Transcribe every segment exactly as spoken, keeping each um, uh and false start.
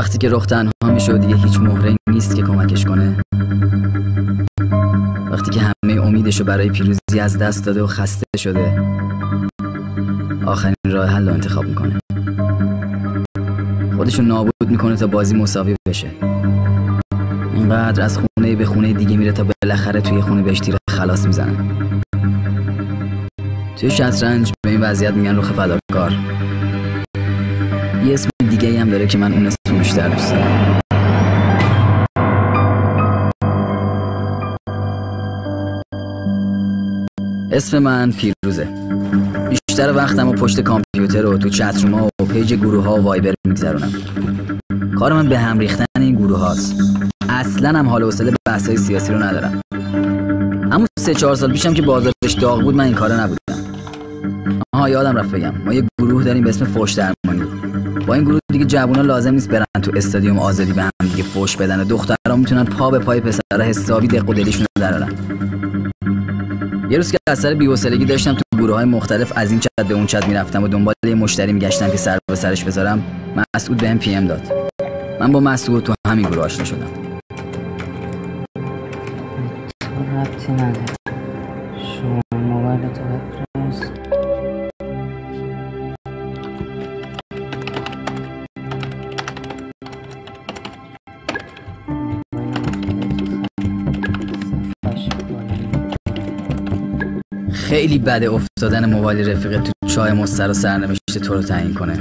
وقتی که رخ تنها میشه و دیگه هیچ مهره‌ای نیست که کمکش کنه، وقتی که همه امیدشو برای پیروزی از دست داده و خسته شده، آخرین راه حل رو انتخاب میکنه. خودشو نابود میکنه تا بازی مساوی بشه. اینقدر از خونه به خونه دیگه میره تا بالاخره توی خونه بهش تیر خلاص میزنه. توی شطرنج به این وضعیت میگن رخ فداکار. یه اسم دیگه ای هم داره که من اون اسم بیشتر دوست دارم. اسم من پیروزه. بیشتر وقتم و پشت کامپیوتر و تو چتروما و پیج گروه ها و وایبر میگذرونم. کار من به هم ریختن این گروه هاست. اصلا هم حال و حوصله بحثای سیاسی رو ندارم. همون سه چهار سال پیشم که بازارش داغ بود من این کارا نبودم. آها یادم رفت بگم، ما یه گروه داریم به اسم فوش درمانی. با این گروه دیگه جوونا لازم نیست برن تو استادیوم آزادی به هم دیگه فوش بدن و دخترها میتونن پا به پای پسرها حسابی دق و دلیشون رو درارن. یه روز که از سر بی‌حوصلگی داشتم تو گروه‌های مختلف از این چت به اون چت میرفتم و دنبال یه مشتری میگشتم که سر به سرش بذارم، مسعود بهم پی ام داد. من با مسعود تو همین گروه آشنا شدم. تو ربطی نداره. شما موبایل تو بفرست. خیلی بده افتادن موبایل رفیقت تو چای مستر و سرنوشت تو رو تعیین کنه.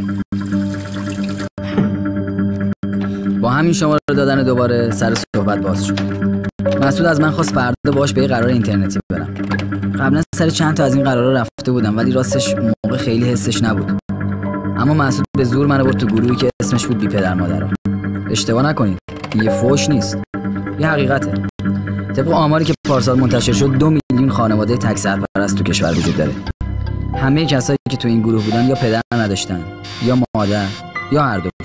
با همین شماره رو دادن دوباره سر صحبت باز شد. مسعود از من خواست فردا باش به یه قرار اینترنتی برم. قبلا سر چند تا از این قرارا رفته بودم ولی راستش اون موقع خیلی حسش نبود. اما مسعود به زور منو برد تو گروهی که اسمش بود بی پدر مادرها. اشتباه نکنید، یه فوش نیست، یه حقیقته. طبق آماری که پارسال منتشر شد دو میلیون خانواده تک سرپرست تو کشور وجود داره. همه کسایی که تو این گروه بودن یا پدر نداشتن یا مادر یا هر دوش.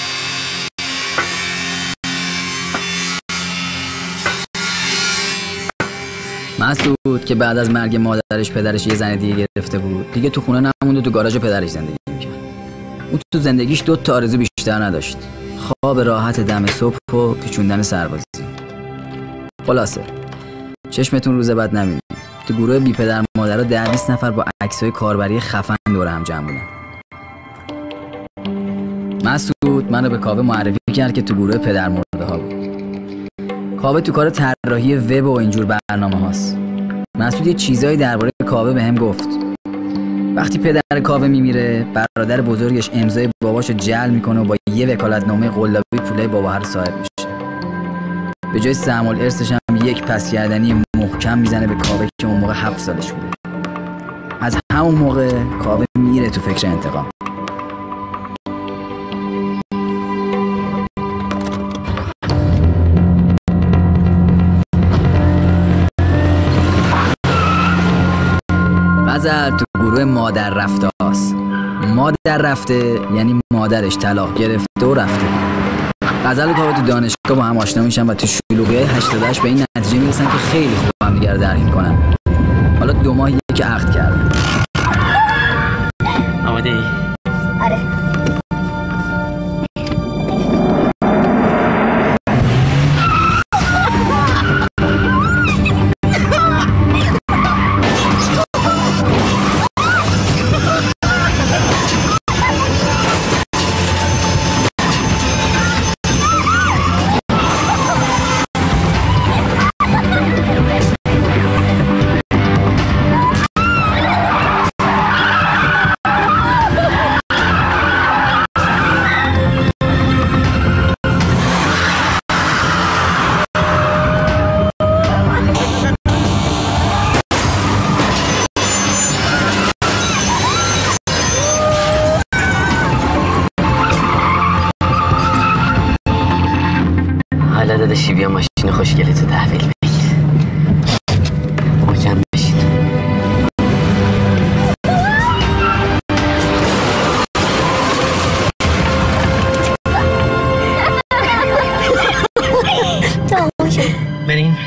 مسعود که بعد از مرگ مادرش پدرش یه زن دیگه گرفته بود، دیگه تو خونه نموند و تو گاراژ پدرش زندگی میکرد. اون تو زندگیش دو تا آرزو بیشتر نداشت: خواب راحت دم صبح و پیچوندن سربازی. خلاصه چشمتون روز بعد نمیبینه. تو گروه بی پدر مادرها ده بیست نفر با عکسای کاربری خفن دور هم جمع بودن. مسعود منو به کاوه معرفی کرد که تو گروه پدر مرده ها بود. کاوه تو کار طراحی وب و اینجور برنامه هاست. مسعود یه چیزایی درباره کاوه بهم گفت. وقتی پدر کاوه میمیره، برادر بزرگش امضای باباشو جعل میکنه و با یه وکالتنامه قلابی پولای بابا رو صاحب میشه. به جای سهم الارثش هم یک پس کردنی محکم میزنه به کاوه که اون موقع هفت سالش بوده. از همون موقع کاوه میره تو فکر انتقام. غزل تو گروه مادر رفته هاست. مادر رفته یعنی مادرش طلاق گرفته و رفته. غزل و کاوه تو دانشگاه با هم آشنا میشن و تو شلوغی هشتاد و هشت به این نتیجه میرسن که خیلی خوب هم دیگه رو درک میکنن. حالا دو ماهیه که عقد کردن. آماده ای؟ آره. حالا داداشی بیا ماشین خوشگلتو تحویل بگیر. محکم بشین. بریم.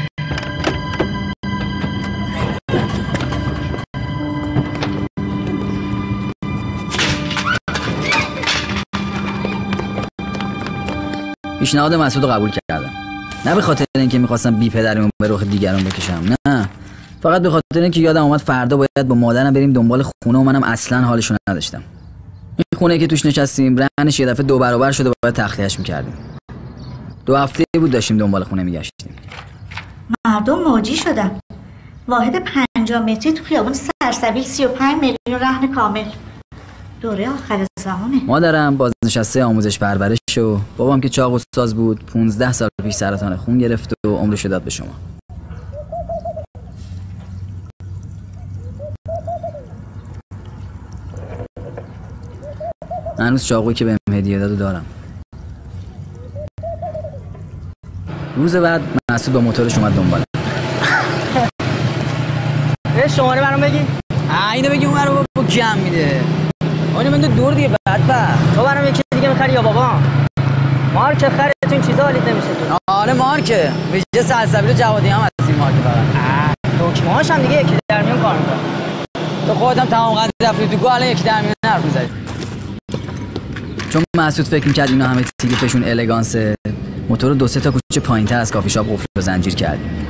پیشنهاد مسعود رو قبول کردم. نه به خاطر اینکه میخواستم بی پدریمو به رخ دیگران بکشم، نه، فقط به خاطر اینکه یادم اومد فردا باید با مادرم بریم دنبال خونه و منم اصلا حالشو نداشتم. این خونه که توش نشستیم رهنش یه دفعه دو برابر شده و باید تخلیه‌اش میکردیم. دو هفته بود داشتیم دنبال خونه میگشتیم. مردم موجی شدن. واحد پنجاه متری تو خیابون سرسبیل سی و پنج میلیون رهن کامل. دوره آخر زمانه. مادرم بازنشسته آموزش پرورش و بابام که چاق و ساز بود پونزده سال پیش سرطان خون گرفت و عمرش داد به شما. هنوز چاقویی که بهم هدیه داد و دارم. روز بعد مسعود با موتورش اومد دنبالم. یه شماره برام بگی؟ اینو بگی اون رو با گم میده. اونو من دور دیگه بدبخت. تو برام یکی دیگه می‌خری یا بابا؟ مارک خرید تو این چیزا حالیت نمیشه. آره مارکه. ویژه سلسبیل جوادی هم از این مارک فقط. دکمه‌هاش هم دیگه یکی در میون کار می‌کنه. تو خودت هم تمام قد رفتی تو گل یکی در میون حرف می‌زنی. چون مسعود فکر می‌کرد اینا همه تیپشون الگانسه، موتور دو سه تا کوچه پایین‌تر از کافی شاپ قفل و زنجیر کردیم.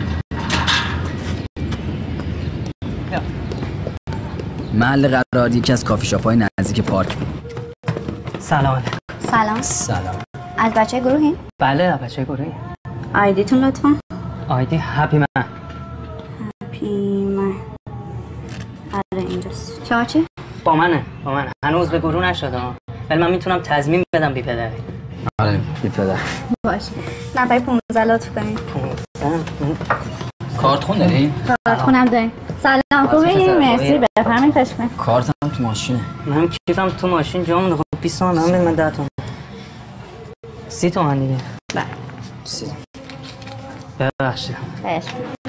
محل قرار یکی از کافی شاپ‌های نزدیک پارک بود. سلام. سلام. سلام. از بچه گروهی؟ بله از بچه گروهی. آیدیتون لطفا. آیدی هپی من. هپی من. آره اینجاست. چهار چی؟ با منه. با من. هنوز به گروه نشدم. ولی من میتونم تضمین بدم بی پدری. آره بی پدر. باشه. نفر پونزده لطف کنید. پونزده. کارت خون داری؟ کارت خونم داریم. سلام خوبی؟ مرسی بفرمایید خوش کنید. کارتم تو ماشینه. من کیفم تو ماشین جا مونده. خب بیست تومن هم من ده تومن. سی تومن دیگه. بله. سی. ببخشید. بهش.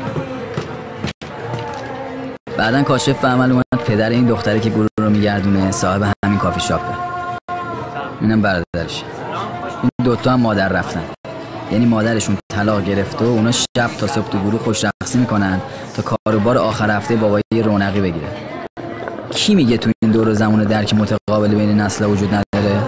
بعدن کاشف عمل اومد پدر این دختری که گروه رو میگردونه صاحب همین کافی شاپه. اینم برادرش. این دوتا هم مادر رفتن. یعنی مادرشون طلاق گرفته و اونا شب تا صبح تو گروه خوش رقصی میکنن تا کاروبار آخر هفته بابایی رونقی بگیره. کی میگه تو این دور زمان درک متقابل بین نسل‌ها وجود نداره؟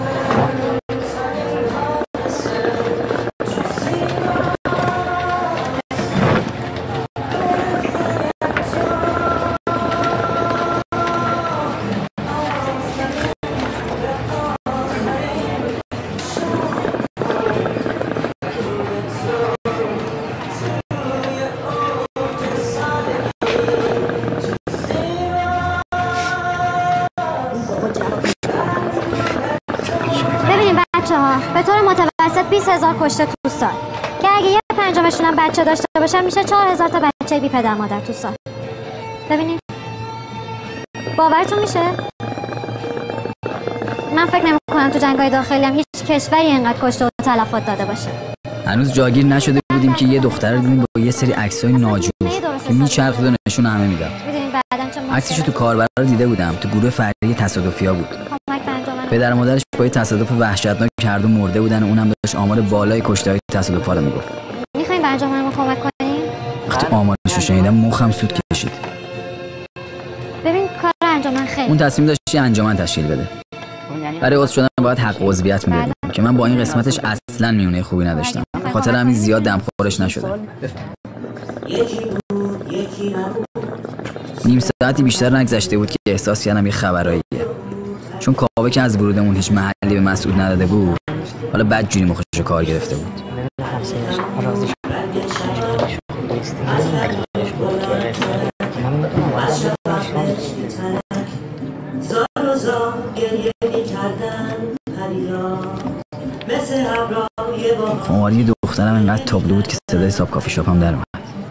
به طور متوسط بیست هزار کشته تو سال که اگه یه پنجمشون هم بچه داشته باشن میشه چهار هزار تا بچه بی پدر مادر تو سال. ببینید باورتون میشه؟ من فکر نمی کنم تو جنگ‌های داخلی هم هیچ کشوری اینقدر کشته و تلفات داده باشه. هنوز جاگیر نشده بودیم که یه دختر رو دیدیم با یه سری عکسای ناجور که میچرخید و نشون همه میداد. عکسشو تو کاربر رو دیده بودم، تو گروه فرعی تصادفیا بود. پدر و مادرش با تصادف وحشتناک کرد و مرده بودن و اونم داشت آمار بالای کشته‌های تصادفا رو میگفت. میخواین به انجام ما کمک کنین؟ وقتی آمارش رو شنیدم مخم سود کشید. ببین کار انجام خیلی. اون تصمیم داشت یه انجمن تشکیل بده. برای عضو شدن باید حق عضویت میدادیم که من با این قسمتش اصلا میونه خوبی نداشتم. خاطر همین زیاد دمخورش نشدم. نیم ساعتی بیشتر نگذشته بود که احساس کردم یه خبراییه. چون کاوه که از ورودمون هیچ محلی به مسعود نداده بود، حالا بدجوری مخشو کار گرفته بود. خماری دخترم انقدر تابلو بود که صدای ساب کافی شاپ هم در اومد.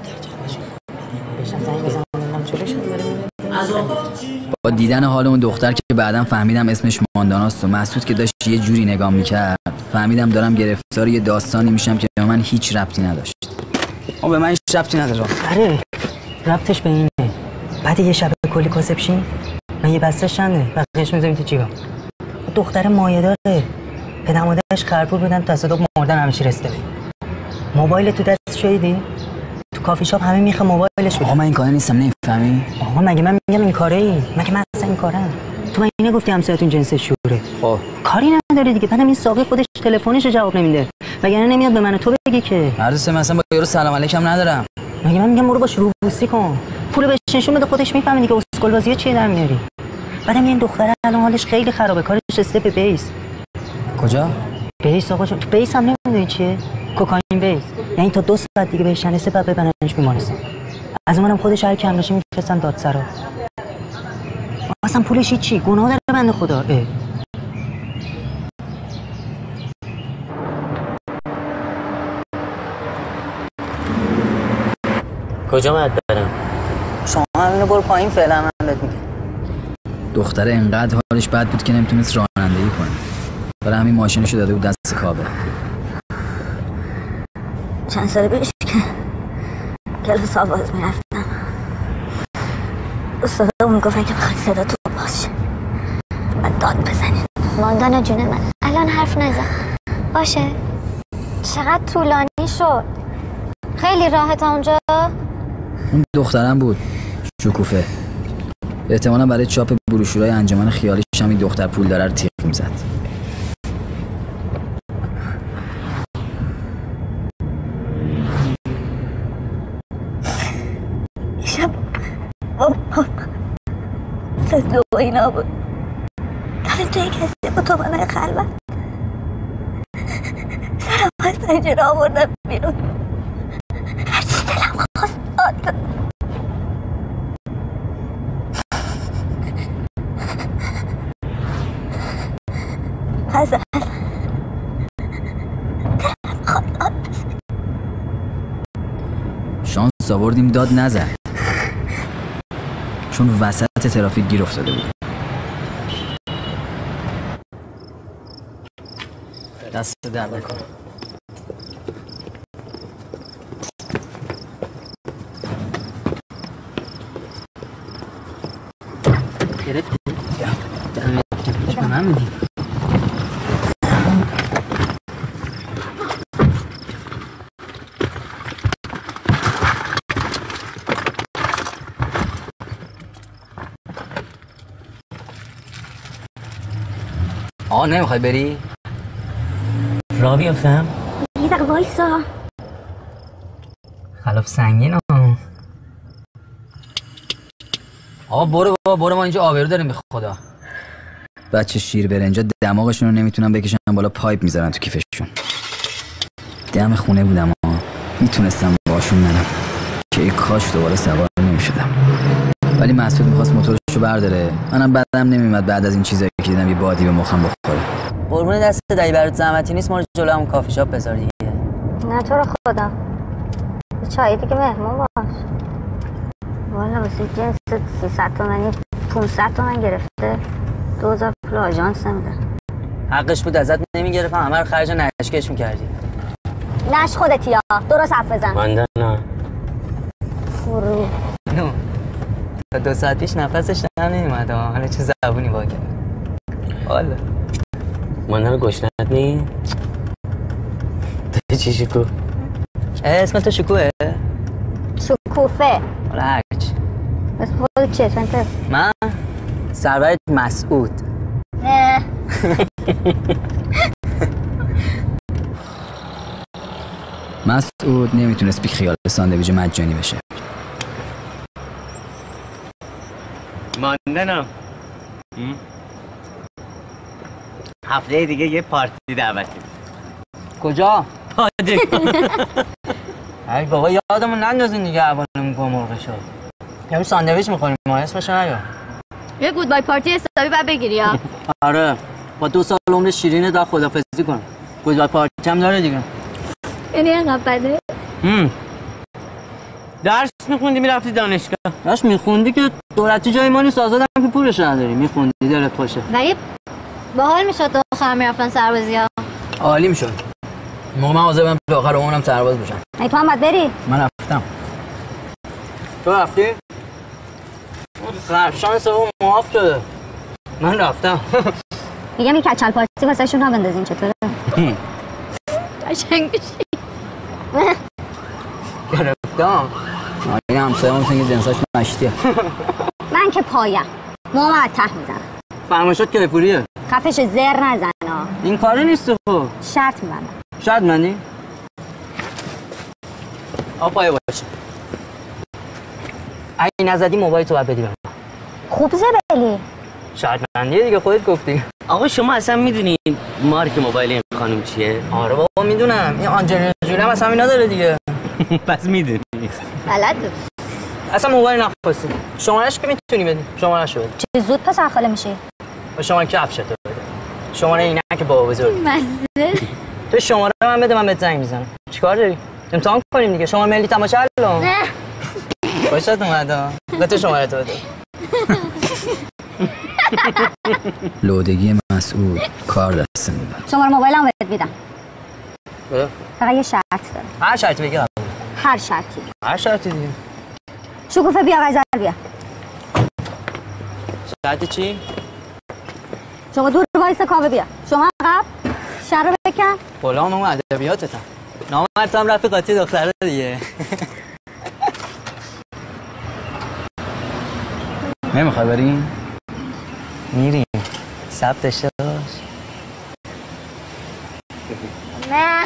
با دیدن حال اون دختر که بعدم فهمیدم اسمش مانداناست و مسعود که داشت یه جوری نگاه میکرد، فهمیدم دارم گرفتار یه داستانی میشم که به من هیچ ربطی نداشت. اون به من هیچ ربطی نداره. آره ربطش به اینه. بعد یه شب کلی کاسب شین من یه بسته شنده بقیه‌اش میذاریم تو جیبم. دختر مایه داره. پدر مادرش خرپور بودن تصادف مردن همیشه رسیده. موبایل تو دست شدیدی؟ تو کافی شاپ همه میخه موبایلش بود. آقا من این کاره نیستم نمیفهمی؟ آقا مگه من میگم این کاره ای؟ مگه من اصلا این کارم؟ تو من اینو گفتی همسایه‌تون جنس شوره. خب کاری نداره دیگه. بعدم این ساقی خودش تلفنش جواب نمیده. وگرنه نمیاد به من و تو بگی که عرضه مثلا با یارو سلام علیکم ندارم. مگه من میگم برو باش روبوسی کن، پولو بهش نشون بده، خودش میفهمه دیگه اسکل بازیه چیه در میاری. بعدم این دختره الان حالش خیلی خرابه، کارش رسیده به بیس. کجا؟ بیس آقا جون. تو بیس هم نمیدونی چیه؟ کوکائین بیس. یعنی تا دو ساعت دیگه بهش نرسه بعد ببرنش بیمارستان. از اونم خودش هر کم نشه میفرستن دادسرا. اصلا پولش چی؟ گناه داره بنده خدا. اه. کجا باید برم؟ شما همینو برو پایین فعلا، من بهت میگم. دختره انقدر حالش بد بود که نمیتونست رانندگی کنه. برای همین ماشینشو داده بود دست کابه. چند سال پیش که کلاس آواز میرفتم، استادمون میگفتن که بخواد صدا تو باشه و داد بزنید. ماندانا جون من الان حرف نزن باشه. چقدر طولانی شد. خیلی راحت تا اونجا. اون دخترم بود شکوفه. احتمالا برای چاپ بروشورای انجمن خیالیش هم این دختر پول داره رو تیغ میزد. شب بابا صدو و اینا بود. داریم توی کسی با تو منای خلوت سرم از پنجره آوردم بیرون. هرچی دلم خواست داد. غزل دلم خواست داد بزن. شانس آوردیم داد نزد، چون وسط ترافیک گیر افتاده بود. دست درد نکن. گرفتی؟ چه من میدی؟ آقا نمیخوای بری؟ راه بیافتم؟ یه دقیقه وایسا. خلاف سنگین ها. آقا برو بابا برو، ما اینجا آبرو داریم به خدا. بچه شیر برنجا دماغشون رو نمیتونن بکشن بالا، پایپ میذارن تو کیفشون. دم خونه بودم ها، میتونستم باشون نرم که ای کاش دوباره سوار نمیشدم. ولی مسعود میخواست موتورشو برداره، منم بعدم نمیومد بعد از این چیزایی که دیدم یه بادی به مخم بخوره. قربون دست دایی برات زحمتی نیست ما رو جلو همون کافی شاپ بذار دیگه. نه تو رو خدا یه چایی دیگه مهمون باش. والا واسه جنس سیصد تومنی پونصد تومن گرفته، دو هزار پول آژانس نمیده. حقش بود ازت نمیگرفتم، همه رو خرج نشکش میکردی. نش خودتی ها، درست حرف بزن. ماندانا فرو نو تا دو ساعت پیش نفسش در نمیمد، حالا چه زبونی واگه. والا ماندانا گشنت نی؟ تو چی شکوه؟ اسم تو شکوه؟ شکوفه. حالا هرچی. اسم خودت چیه فنته؟ من سرورت مسعود. نه مسعود نمیتونست بی خیال ساندویچ مجانی بشه. ماندانا هفته دیگه یه پارتی دعوتی. کجا؟ پادی. ای بابا یادمون نندازین دیگه، عوانمون با مرغ شد. یه ساندویچ میخوریم ما، اسمش نیا. یه گودبای پارتی حسابی بعد بگیری ها. آره با دو سال عمر شیرینه دا خدافظی کن. گودبای پارتی هم داره دیگه. یعنی اینقدر بده؟ هم درس میخوندی میرفتی دانشگاه؟ داشت میخوندی که دولتی جای ما نیست، آزادم که پولش نداری. میخوندی دلت خوشه. ولی باحال میشد تا آخر میرفتن سربازی ها. عالی میشد. موقع من حاضر بودم تا آخر عمرم سرباز بشم. ای تو هم باید بری؟ من رفتم. تو رفتی؟ شانس اون معاف شده. من رفتم. میگم این کچل پارتی واسه شون ها بندازین چطوره؟ قشنگ میشی. گرفتم. این همسایه همون که جنساش مشتیه. من که پایم موامو ته میزنم. فرمایشات کلیفوریه. خفش زر نزن ها. این کاره نیست خب. شرط میبندم. شاید منی؟ آب پایه باشه. اگه نزدی موبایل تو باید بدی بهم. خوب زبلی. شاید منی دیگه خودت گفتی. آقا شما اصلا میدونین مارک موبایل این خانم چیه؟ آره بابا میدونم. این آنجلینا جولی هم اصلا اینا داره دیگه. پس میدونی. بلد اصلا موبایل نخواستی. شمارهش که میتونی بدی. شمارهش بده. چه زود پس خاله میشی؟ با شماره کفشت بده. شماره اینا که بابا بزرگ. مزه. تو شماره من بده من بهت زنگ میزنم. چیکار داری؟ امتحان کنیم دیگه. شماره ملی تماشا الان. نه. خوشت اومد. به تو شماره تو بده. لودگی مسعود کار دست میبرد. شماره موبایلم بهت میدم. بده. فقط یه شرط داره. هر شرطی بگی. هر شرطی. هر شرطی دیگه. شکوفه بیا غزل بیا. شرط چی؟ شما دور وایس کاوه بیا. شما عقب شر رو بکن. غلام اون ادبیاتتم. نامرد هم رفیقاتی دختره دیگه. نمیخوای بریم؟ میریم. ثبت داشته باش. نه.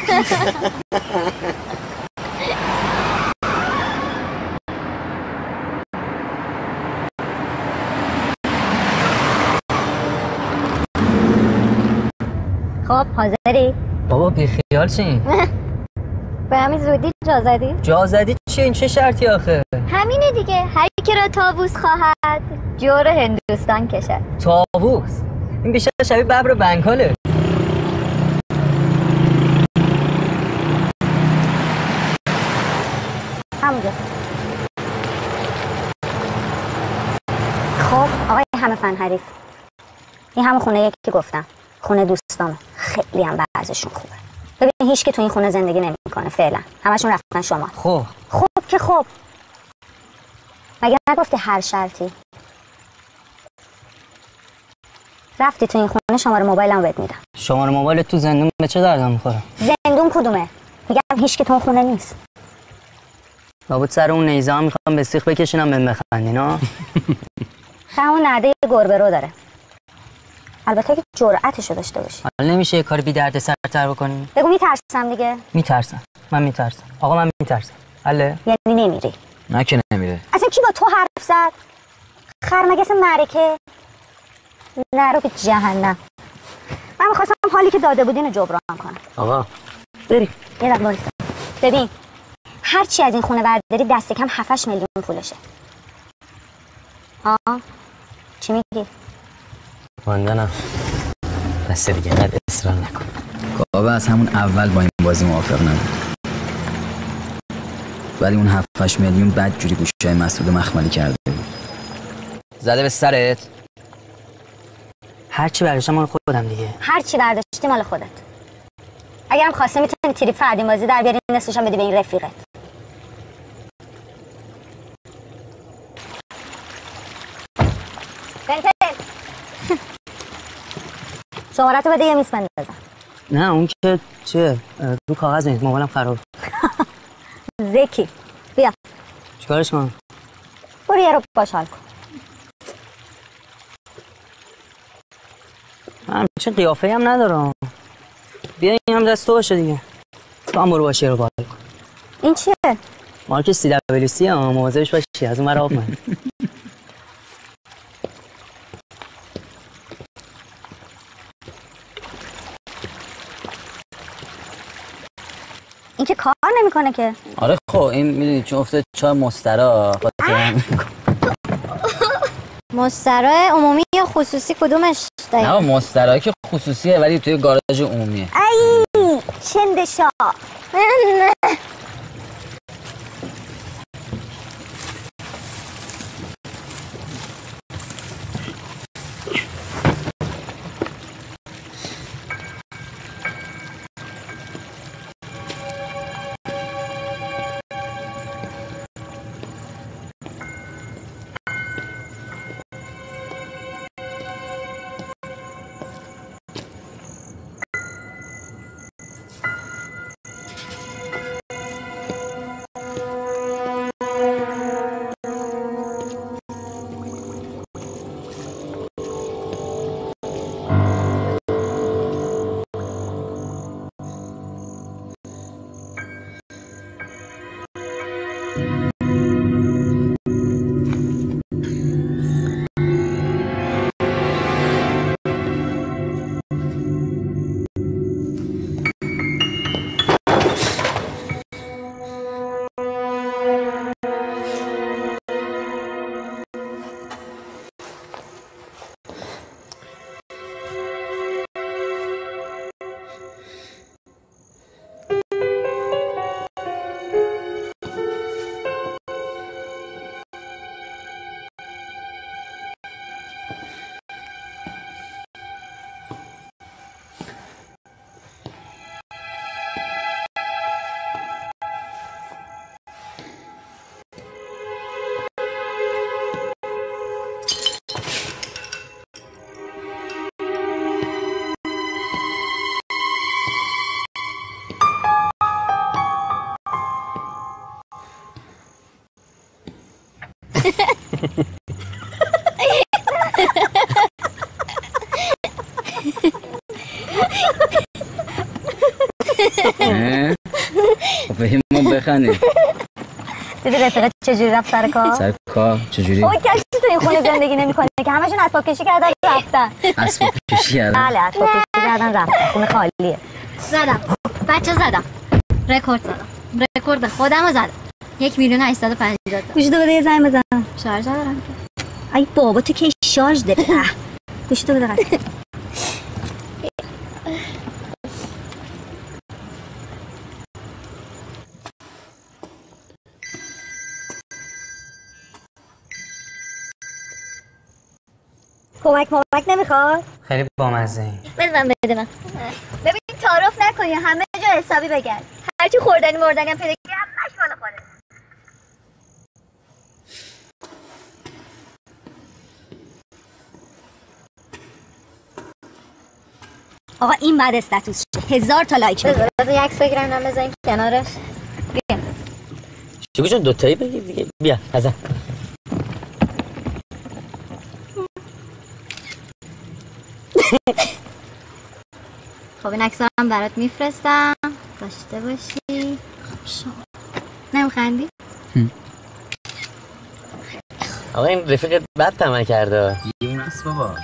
خب حاضری؟ بابا بیخیال چین؟ به همین زودی جا زدی؟ جا زدی چی؟ این چه شرطی آخه؟ همینه دیگه. هر کی را طاووس خواهد جور هندوستان کشد. طاووس؟ این بیشتر شبیه ببر بنگاله. همونجا. خب آقای همه فن حریف، این همه خونه یکی که گفتم خونه دوستامه. خیلی هم بعضشون خوبه. ببین هیچ که تو این خونه زندگی نمیکنه فعلا. همشون رفتن شما. خب خب که خب. مگه نگفتی هر شرطی؟ رفتی تو این خونه شماره موبایلمو بهت میدم. شماره موبایل تو زندون به چه دردم میخوره؟ زندون کدومه؟ میگم هیچ که تو اون خونه نیست. لابد سر اون نیزه هم میخوام به سیخ بکشینم بهم بخندین ها. همون نرده گربه رو داره. البته که جرأتشو داشته باشی. حالا نمیشه یه کاری بی درد سرتر بکنی؟ بگو میترسم دیگه. میترسم. من میترسم. آقا من میترسم. حله؟ یعنی نمیری. نه که نمیره. اصلا کی با تو حرف زد؟ خرمگس معرکه. نرو به جهنم. من میخواستم حالی که داده بودین رو جبران کنم. آقا بری. یه دقیقه وایسا. ببین هر چی از این خونه برداری دست کم هفت میلیون پولشه. آه چی میگی؟ ماندنم دست دیگه قد اصرار نکن. کاوه از همون اول با این بازی موافق نبود، ولی اون هفت میلیون بد جوری گوشه مسعود مخملی کرده بود. زده به سرت. هر چی برداشتم مال خودم دیگه. هر چی برداشتی مال خودت. اگرم خواسته میتونی تریپ فردین بازی در بیاری، نصفش هم بدی به این رفیقت. بنتل شمارتو بده یه میز بندازم. نه اون که چیه؟ رو کاغذ نیست، موبایلم خراب. زکی بیا. چیکارش کنم؟ برو یه رو باش حال کن. من چه قیافه هم ندارم. بیا این هم دست تو باشه دیگه. تو هم برو باشه رو بالا کن. این چیه؟ مارک سی دبلیو سی ها، مواظبش باشی از اون ور آب من. این که کار نمیکنه که. آره خب این میدونی چون افته چای مسترا خاطر مستراح عمومی یا خصوصی کدومش داری؟ نه مسترا که خصوصیه ولی توی گاراژ عمومیه. ای چندشا. خب بهمون بخنی. دیدی رفیقت چجوری رفت سر کار؟ سر کار چجوری؟ اوه کسی تو این خونه زندگی نمی‌کنه که همشون اسباب کشی کردن رفتن. اسباب کشی کردن؟ بله اسباب کشی کردن رفتن. خونه خالیه. زدم. بچه زدم. رکورد زدم. رکورد خودمو زدم. یک میلیون و هشتصد و پنجاه تا. گوشتو بده یه زنگ بزنم. شارژ ندارم که. ای بابا تو که شارژ داری. گوشتو بده قطع. کمک ممک نمیخواد؟ خیلی بامزه این. بده من بده من. ببین تعارف نکنی همه جا حسابی بگرد. هرچی خوردنی مردنی هم پیدا کنی همش مال خودت. آقا این بعد استاتوس شه. هزار تا لایک بده. بذار یک عکس بگیرم هم بزنیم کنارش. بیا. شیگو جان دوتایی بگیر دیگه. بیا حسن. خب این عکس هم برات میفرستم داشته باشی. نمیخندی؟ آقا این رفیقت بد تمام کرده. این است بابا.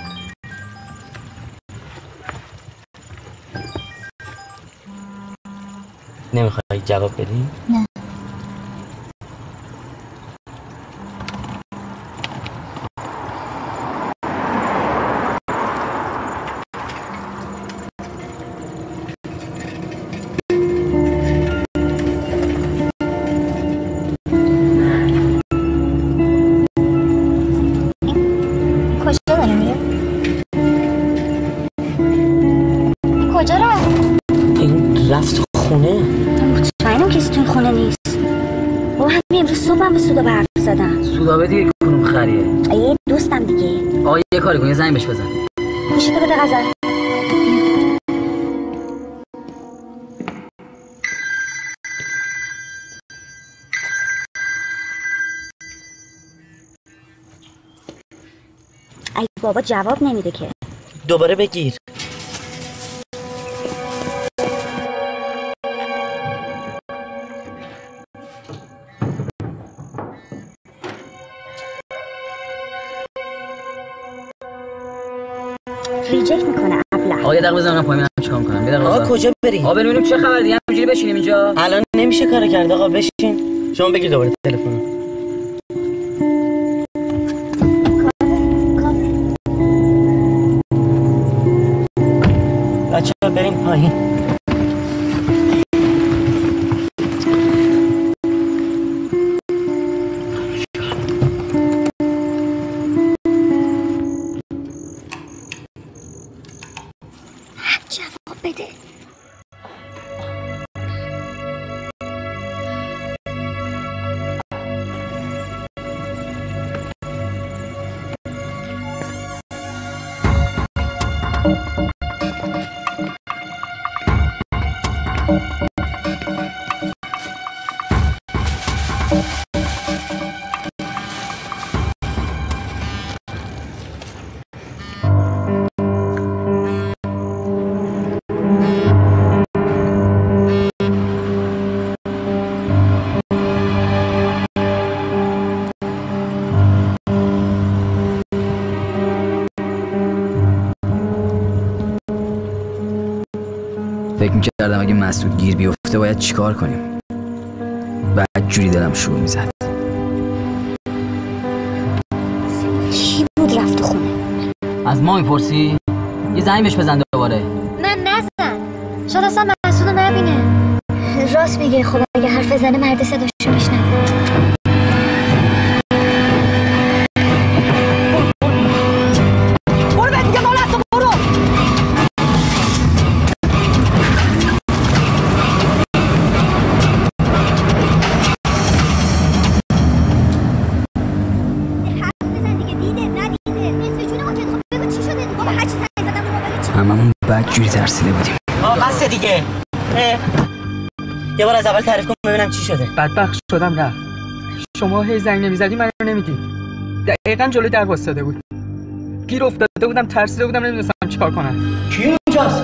نمیخوای جواب بدی؟ نه. کجا رفت؟ این رفت خونه؟ مطمئنم کسی تو این خونه نیست. با همین امروز صبح هم به سودا برف زدن. سودابه دیگه کنم خریه. یه دوستم دیگه. آقا یه کاری کن یه زنگ بهش بزن. گوشیتو بده غزل. ای بابا جواب نمیده که. دوباره بگیر. ریجکت میکنه ابله. آقا یه دقیقه بزنم پایین منم چیکار کنم. یه دقیقه. آقا کجا بریم؟ آقا بریم ببینیم چه خبر دیگه همینجوری بشینیم اینجا. الان نمیشه کار کرد آقا بشین. شما بگیر دوباره تلفن. بچه‌ها بریم پایین. جواب بده. فکر میکردم اگه مسعود گیر بیفته باید چیکار کنیم. بعد جوری دلم شور میزد. چی بود رفت خونه؟ از ما میپرسی؟ یه زنگ بهش بزن دوباره. نه نزن. شاید اصلا مسعود رو نبینه. راست میگه. خب اگه حرف زنه مرد صداشو میشنوه. هممون بعد جوری ترسیده بودیم. آه بسه دیگه. یه بار از اول تعریف کن ببینم چی شده. بدبخت شدم رفت. شما هی زنگ نمیزدی من رو نمیدی. دقیقاً جلوی در وایساده بود. گیر افتاده بودم، ترسیده بودم، نمیدونستم چیکار کنم. کی اونجاست؟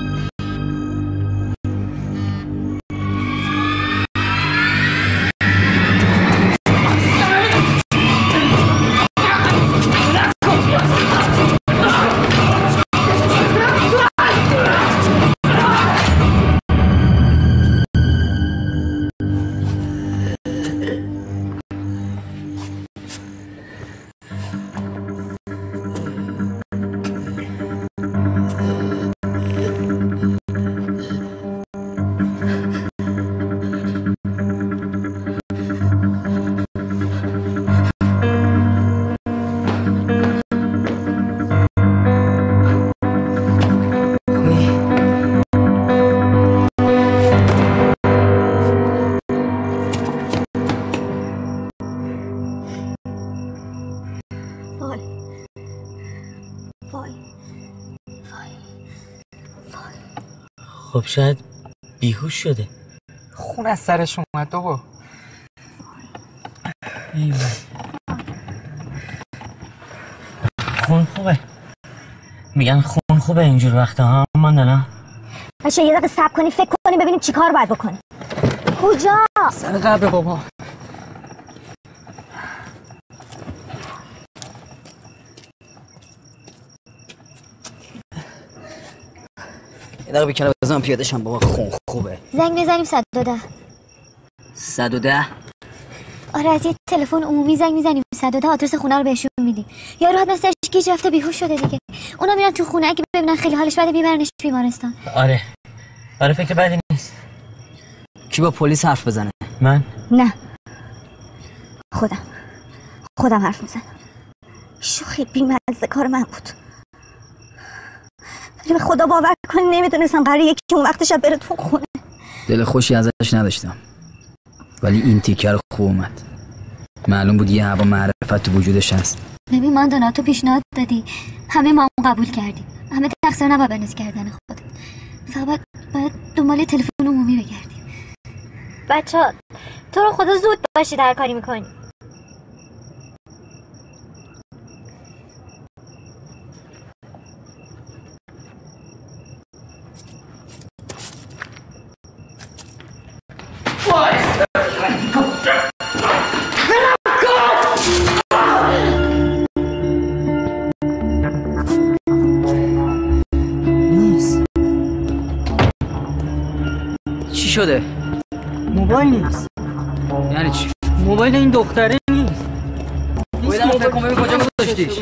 خب شاید بیهوش شده. خون از سرش اومد بابا. خون خوبه. میگن خون خوبه اینجور وقتا ها ماندانا. باشه یه دقیقه صبر کنی فکر کنی ببینیم چی کار باید بکنیم. کجا؟ سر قبر بابا. یه دقیقه بیکنه بزنم پیاده شم بابا. خون خوبه. زنگ میزنیم صد و ده. صد و ده؟ آره از یه تلفن عمومی زنگ میزنیم صد و ده، آدرس خونه رو بهشون میدیم. یارو حتما سرش گیج رفته بیهوش شده دیگه. اونا میرن تو خونه اگه ببینن خیلی حالش بده میبرنش بیمارستان. آره آره فکر بدی نیست. کی با پلیس حرف بزنه؟ من؟ نه خودم خودم حرف میزنم. شوخی بی‌مزه کار من بود. ولی به خدا باور کن نمیدونستم قراره یکی اون وقت شب بره تو خونه. دل خوشی ازش نداشتم ولی این تیکر خوب اومد. معلوم بود یه هوا معرفت تو وجودش هست. ببین ماندانا تو پیشنهاد دادی، همه ما اون قبول کردیم، همه تقصیر نباید بندازی کردن خودت. فقط باید دنبال تلفن عمومی بگردیم. بچه‌ها تو رو خدا زود باشید هر کاری میکنی. چی شده؟ موبایل نیست. یعنی چی؟ موبایل این دختره نیست. بایدم فکر کنم ببین کجا گذاشتیش.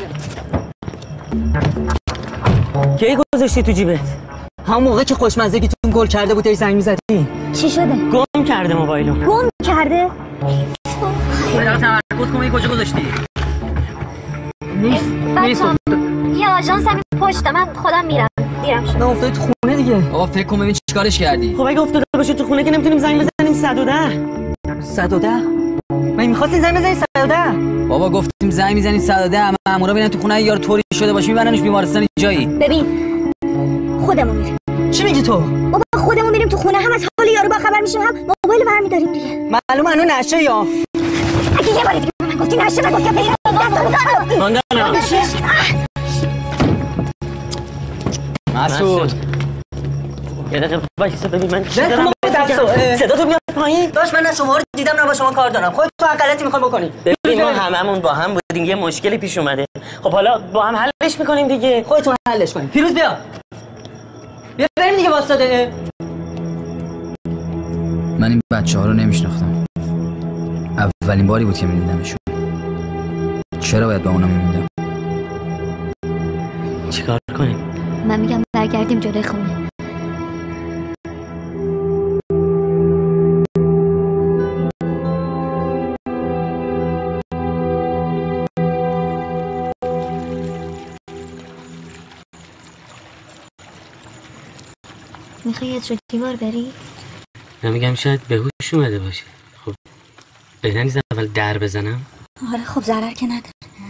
کی گذاشتی تو جیبت؟ همون موقع که خوشمزگیتون گل کرده بود زنگ می‌زدی. چی شده؟ گم کرده موبایلو. گم کرده؟ بایدم تمرکز کن ببین کجا گذاشتی. نیست. نیست. یه آژانس هم پشت من خودم میرم. دیرم شد. من افتادی تو خونه دیگه. بابا فکر کن ببین چیکارش کردی. خب اگه افتاده باشه تو خونه که نمیتونیم زنگ بزنیم صد و ده. صد و ده؟ من می‌خواستین زنگ بزنید صد و ده. بابا گفتیم زنگ میزنیم صد و ده، مامورا ببینن تو خونه یارو طوری شده باشه میبرنش بیمارستان جایی. ببین خودمون میریم. چی میگی تو؟ بابا خودمون میریم تو خونه، هم از حال یارو با خبر میشیم، هم موبایل برمی‌داریم دیگه. معلومه انو نشه یا اگه یه بار دیگه من گفتی نشه من گفتم پیدا دستم ماندانا مسعود یه دقیقه وایسا ببین من چی نه دارم صدا صدا تو میاد پایین. داش من نه شما رو دیدم نه با شما کار دارم. خودت تو هر غلطی میخوای بکنی. ببین ما هممون با هم بودیم یه مشکلی پیش اومده. خب حالا با هم حلش میکنیم دیگه. خودتون حلش کنید. پیروز بیا. بیا بریم دیگه واسطه. من این بچه‌ها رو نمیشناختم. اولین باری بود که می‌دیدمشون. چرا باید با اونا میموندم؟ چیکار کنیم؟ من میگم برگردیم جلوی خونه. میخوای یه رو دیوار بری؟ نمیگم شاید بهوش اومده باشه. خب بهتر نیست اول در بزنم؟ آره خب ضرر که نداره.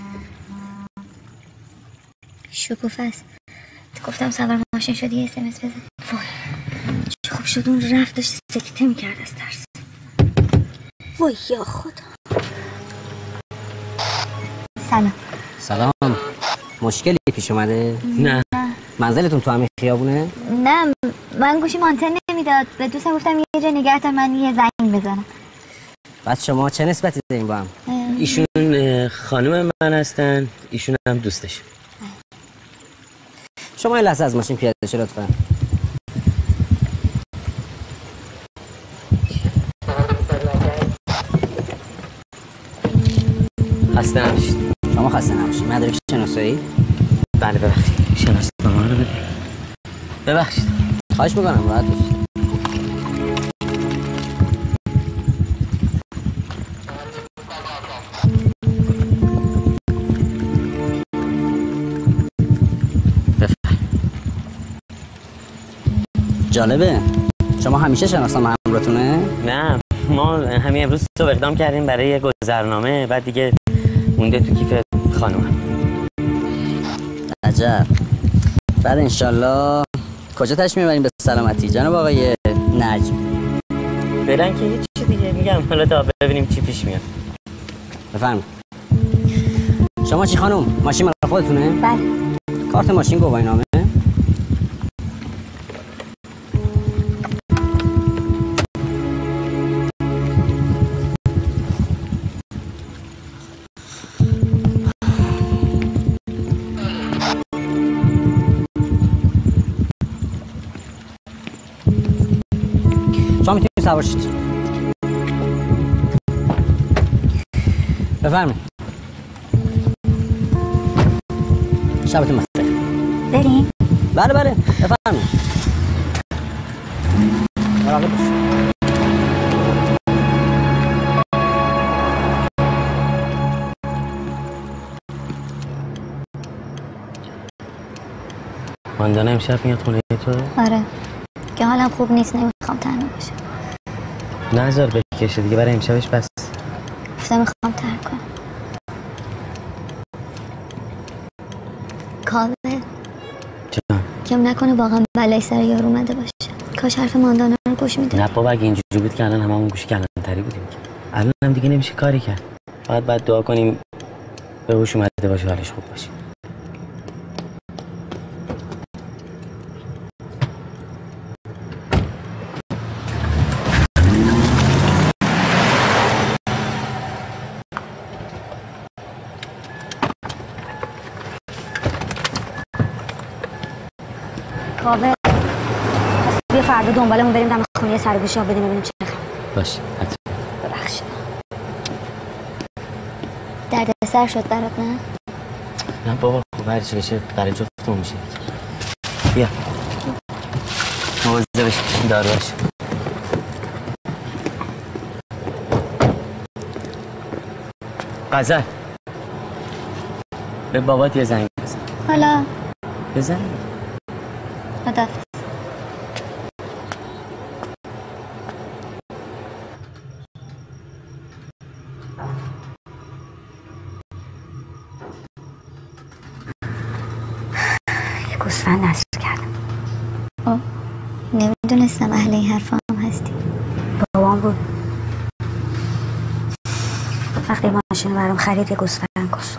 شکوفه است. گفتم سوار ماشین شدی اس ام اس بزن. وای چه خوب شد اون رفتش سکته میکرد از ترس. وای یا خدا. سلام. سلام. مشکلی پیش اومده؟ نه. منزلتون تو همین خیابونه؟ نه من گوشیم آنتن نمیداد. به دوستم گفتم یه جا نگه دار من یه زنگ بزنم. بعد شما چه نسبتی دارین با هم؟ ایشون خانم من هستن، ایشون هم دوستش. شما یه لحظه از ماشین پیاده شو لطفا. خسته نباشید. شما خسته نباشید. مدرک شناسایی؟ بله ببخشید. شناسنامه رو بده. ببخشید. خواهش می‌کنم راحت باشید. جالبه. شما همیشه شناسنامه همراهتونه؟ نه ما همین امروز صبح اقدام کردیم برای یه گذرنامه، بعد دیگه مونده تو کیف خانومم. عجب. بعد انشالله کجا تش میبریم به سلامتی جناب آقای نجم؟ فعلا که هیچی دیگه، میگم حالا تا ببینیم چی پیش میاد. بفرمایید. شما چی خانم؟ ماشین مال خودتونه؟ بله. کارت ماشین گواهینامه؟ شما میتونید سوار شید. بفرمایید. شبتون بخیر. بریم؟ بله بله بفرمایید. مراقب باشید. ماندانا امشب میاد خونه تو؟ آره که حالم خوب نیست، نمیخوام تنها باشم. نذار بکشه دیگه، برای امشبش بس. گفتم میخوام ترک کنم. کاوه چرا؟ کم نکنه واقعا بلای سر یار اومده باشه. کاش حرف ماندانا رو گوش میداد. نه بابا اگه اینجوری بود که الان هممون گوش کلانتری بودیم. الان هم دیگه نمیشه کاری کرد. فقط باید دعا کنیم به هوش اومده باشه، حالش خوب باشه. کاوه پس بیا فردا دنبالمون بریم دم خونه سرگوشی ها بدیم ببینیم چه خبره. باشه حتما. ببخشید. درد سر شد برات نه؟ نه بابا خوب هرچی بشه برای جفتمون میشه. بیا مواظب باش دارو باش. غزل به بابات یه زنگ بزن. حالا بزن. خداحافظ. یه گوسفند نصر کردم. آه نمیدونستم اهل این حرفا هم هستی. بابام بود وقتی ماشین برام خرید یه گوسفند کشت.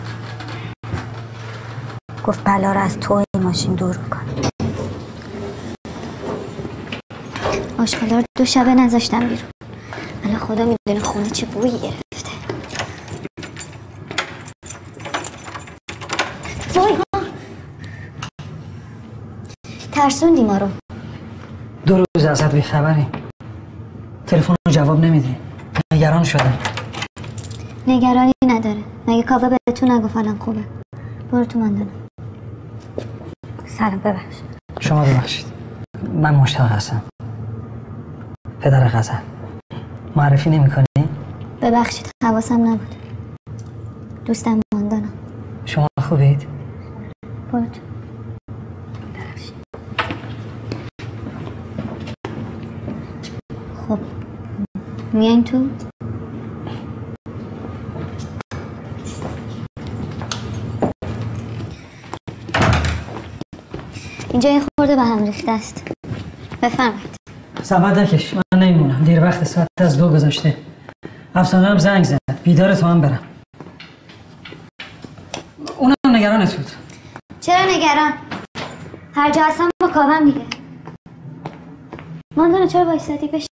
گفت بلا رو از توی ماشین دور میکن. آشغالا رو دو شبه نذاشتم بیرون. الان خدا میدونه خونه چه بویی گرفته. وای ترسوندی ما رو. دو روز ازت بی خبری. تلفن رو جواب نمیدی. نگران شدم. نگرانی نداره. مگه کاوه بهتون نگفت الان خوبه؟ برو تو ماندانا. سلام ببخشید. شما ببخشید. من مشتاق هستم. پدر غزل. معرفی نمی کنی؟ ببخشید حواسم نبود. دوستم ماندانا. شما خوبید؟ برو تو. ببخشید. خب میاین تو؟ اینجا یه خورده به هم ریخته است. بفرمایید. زحمت نکش، من نمیمونم. دیر وقت ساعت از دو گذاشته. افسانه هم زنگ زد. بیدار تو هم برم. اونم نگرانت بود. چرا نگران؟ هر جا هستم با کاوم دیگه. ماندانا چرا وایسادی؟ بشین.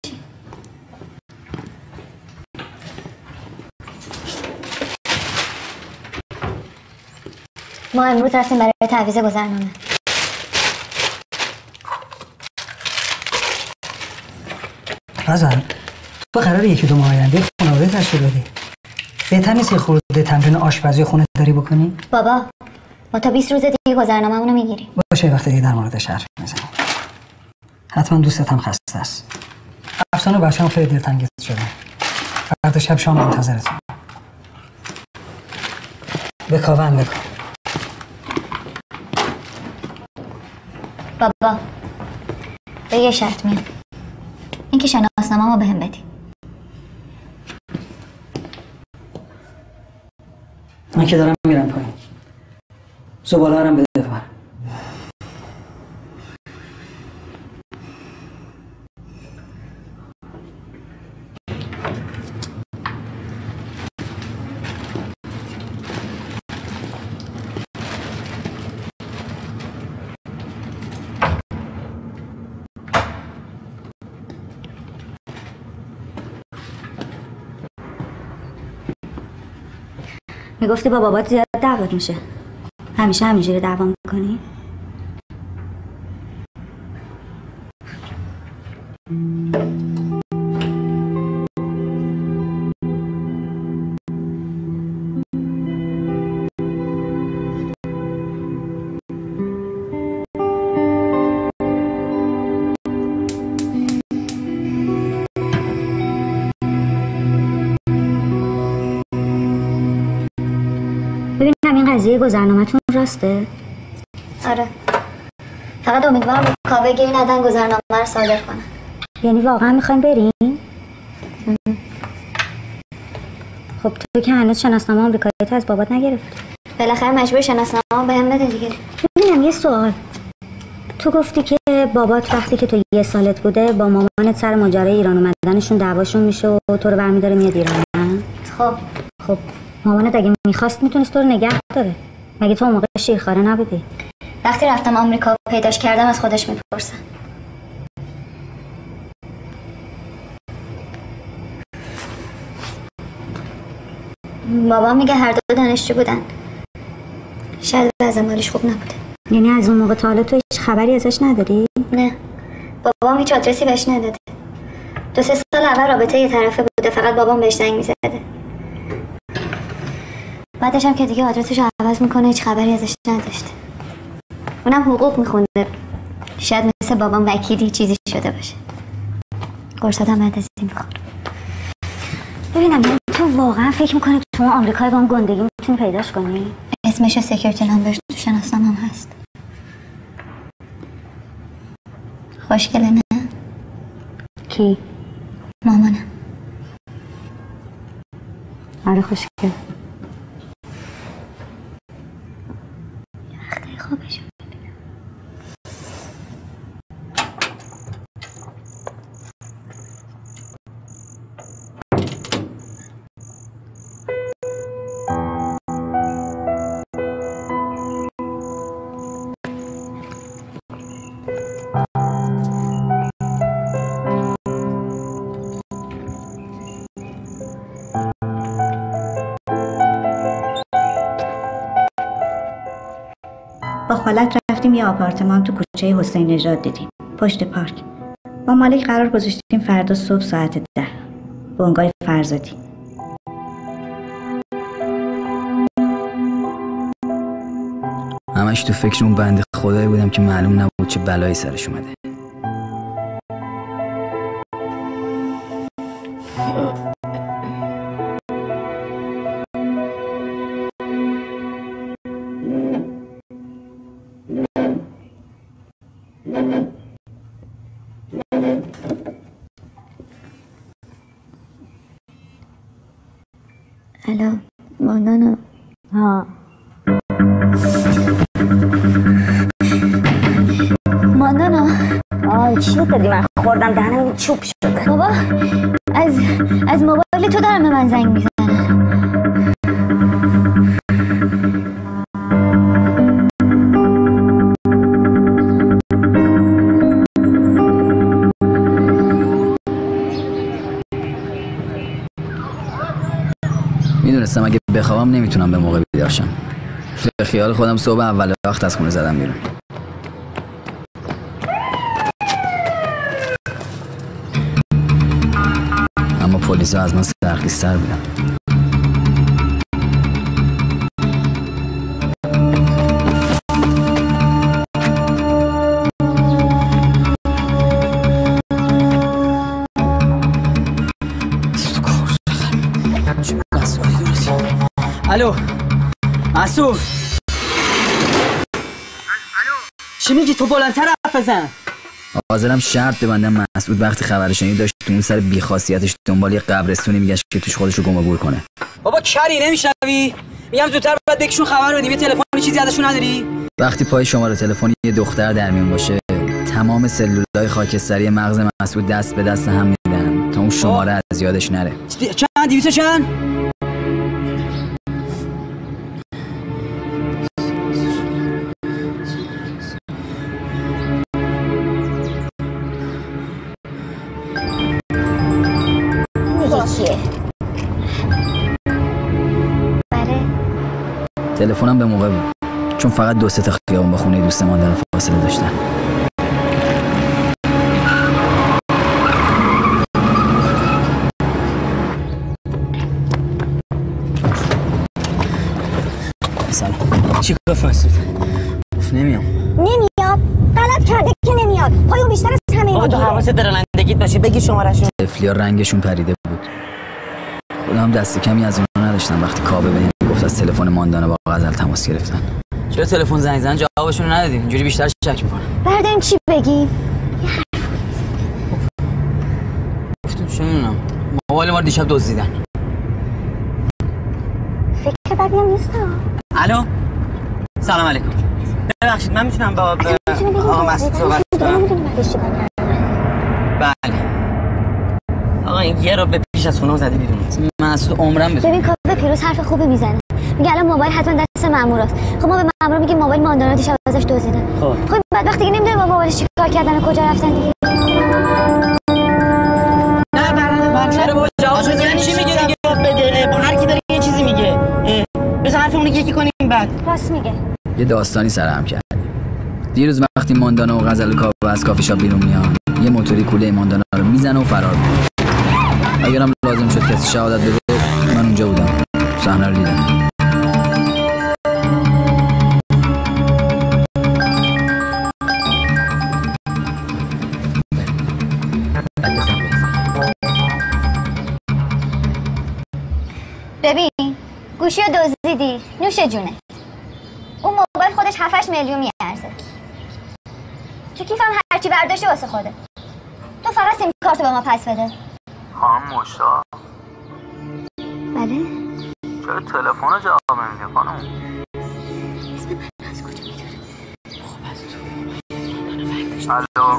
ما امروز رفتیم برای تعویض گذرنامه. غزل، تو قراره یکی دو ماه آینده خانواده تشکیل بدی. بهتر نیست یه خورده تمرین آشپزی خونه داری بکنی؟ بابا ما تا بیست روز دیگه گذرنامه‌مون رو میگیریم. باشه وقت دیگه در موردش حرف میزنیم. حتما دوستت هم خسته است. افسانه بچه‌م خیلی دلتنگت شده. فردا شب شام منتظرتم. به کاوم بگو. بابا به یه شرط میام. اینکه شناسنامه‌مو بهم بدی. من که دارم میرم پایین. زباله هرم بده ببر. میگفتی با بابات زیاد دعوت میشه. همیشه همینجوری دعوا میکنی؟ ببینم این قضیه گذرنامه‌تون راسته؟ آره. فقط امیدوارم کاوه گیری ندن گذرنامه رو صادر کنن. یعنی واقعا میخوایم بریم؟ خب تو که هنوز شناسنامه آمریکاییت از بابات نگرفتی. بالاخره مجبور شناسنامه بهم بده دیگه. ببینم یه سوال. تو گفتی که بابات وقتی که تو یه سالت بوده با مامانت سر ماجرای ایران اومدنشون دعواشون میشه و تو رو برمی‌داره میاد ایران. خب خب مامانت اگه میخواست میتونست تو رو نگه داره. مگه تو اون موقع شیرخواره نبودی؟ وقتی رفتم آمریکا پیداش کردم از خودش میپرسم. بابا میگه هر دو دانشجو بودن. شاید وضع مالیش خوب نبوده. یعنی از اون موقع تا حالا تو هیچ خبری ازش نداری؟ نه. بابام هیچ آدرسی بهش نداده. دو سه سال اول رابطه یه طرفه بوده، فقط بابام بهش زنگ میزده. بعدش هم که دیگه آدرسش رو عوض میکنه هیچ خبری ازش نداشته. اونم حقوق میخونده. شاید مثل بابام وکیلی چیزی شده باشه. قرصاتم بعد از این میخورم. ببینم تو واقعا فکر میکنی تو اون آمریکای با اون گندگی میتونی پیداش کنی؟ اسمش سکیوریتی نمبرش تو شناسنامه‌ام هست. خوشگله نه؟ کی؟ مامانم. آره خوشگله. وقتی خوابشو ببینم. با خالت رفتیم یه آپارتمان تو کوچه حسین نژاد دیدیم، پشت پارک. با مالک قرار گذاشتیم فردا صبح ساعت ده بنگاه فرزادی. همش تو فکر اون بنده خدایی بودم که معلوم نبود چه بلایی سرش اومده. الو ماندانا. ها ماندانا. آی چی دادی من خوردم دهنم چوب شده. بابا از از موبایل تو دارم به من زنگ میزنن. میدونستم اگه بخوابم نمیتونم به موقع بیدار شم. به خیال خودم صبح اول وقت از خونه زدم بیرون. اما پلیسا از من سرخیزتر بودن. الو مسعود. چی میگی؟ تو بلندتر حرف بزن. حاضرم شرط ببندم مسعود وقتی خبر شنید داشت تو اون سر بی‌خاصیتش دنبال یه قبرستونی میگشت که توش خودش رو گم و گور کنه. بابا کری نمیشنوی؟ میگم زودتر باید بکشون خبر بدیم. یه تلفن چیزی ازشون نداری؟ وقتی پای شماره تلفنی یه دختر در میون باشه تمام سلولای خاکستری مغز مسعود دست به دست هم میدن تا اون شماره از یادش نره. چند؟ دویست چند؟ چیه؟ بله تلفنم به موقع بود چون فقط دو سه تا خیابون با خونه دوست ماندن فاصله داشتن. سلام. چی گفت مسعود؟ گفت نمیام. نمیاد؟ غلط کرده که نمیاد. پایو بیشتر از همه بابا تو حواست در رانندگیت باشه. بگی شماره‌شون. طفلیا رنگشون پریده بود. خودم دست کمی از اونها نداشتم وقتی کاوه بهم گفت از تلفن ماندانا با غزل تماس گرفتن. چرا تلفن زنگ زدن جوابشون رو ندادین؟ اینجوری بیشتر شک میکنن. برداریم چی بگیم؟ گفتم چه میدونم موبایل ما رو دیشب دزدیدن. فکر بدی هم نیستم. الو سلام علیکم. ببخشید من میتونم با آقا مسعود صحبت کنم؟ بله آقا این یه رو به پیش از خونه زدی بیرون. مسعود عمرم بزن. ببین کاوه پیروز حرف خوبی میزنه. میگه الان موبایل حتما دست ماموراست. خب ما به مامورا میگیم موبایل ماندانا دیشب ازش دزدیدن. خب خب بعد وقتی که نمیدونه با موبایلش چیکار کردن و کجا رفتن دیگه. نه برادر چرا با جواب بزنی؟ چی میگه دیگه؟ بده با هر کی داره یه چیزی میگه. بذار حرفمون یکی کنیم بعد. راست میگه. یه داستانی سرهم کرد. دیروز وقتی ماندانا و غزل و کاوه از کافی شاپ بیرون میان یه موتوری کوله ماندانا رو میزنه و فرار میکنه. اگرم لازم شد کسی شهادت بده من اونجا بودم. صحنه رو دیدم. ببین گوشی رو دزدیدی نوش جونه. اون موبایل خودش هفت میلیون میارزه. تو کیفم هرچی برداشتی واسه خوده. تو فقط سیم کارتو به ما پس بده. خانم مشتاق. بله؟ چرا تلفن رو جواب نمیدی خانم؟ اسم من از کجا میداره؟ خب از تو الو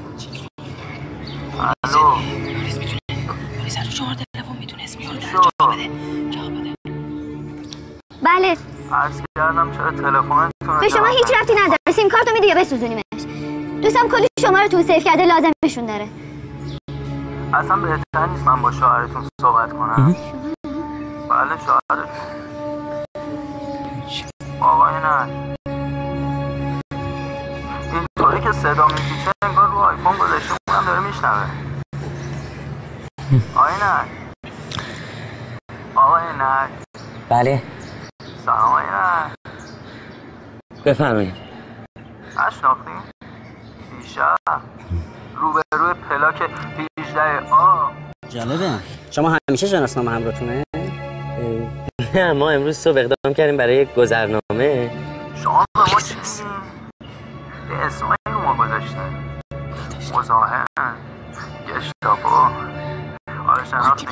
الو پلیس میتونه پلیس رو شماره تلفن میتونه اسم یارو جواب بده. جواب بده. بله عرض کردم چرا تلفنتون به شما هیچ ربطی نداره. سیم کارتو میدی یا بسوزونیمش. دوستم کلی شما رو تو سیف کرده لازمشون داره. اصلا بهتر نیست من با شوهرتون صحبت کنم؟ بله شوهرتون. آقای نه اینطوری که صدا میپیچه انگار رو آیفون گذاشته اونم داره میشنوه. آقای نه آقای نه بله سلام آقای نه بفرمایید. نشناختی؟ دیشب روبروی پلاک هجده آ. جالبه. شما همیشه شناسنامه همراهتونه؟ نه ما امروز صبح اقدام کردیم برای یک گذرنامه. شما به ما چی میگین؟ یه اسمایی رو ما گذاشته مزاحم گشتاپو آره شناختین؟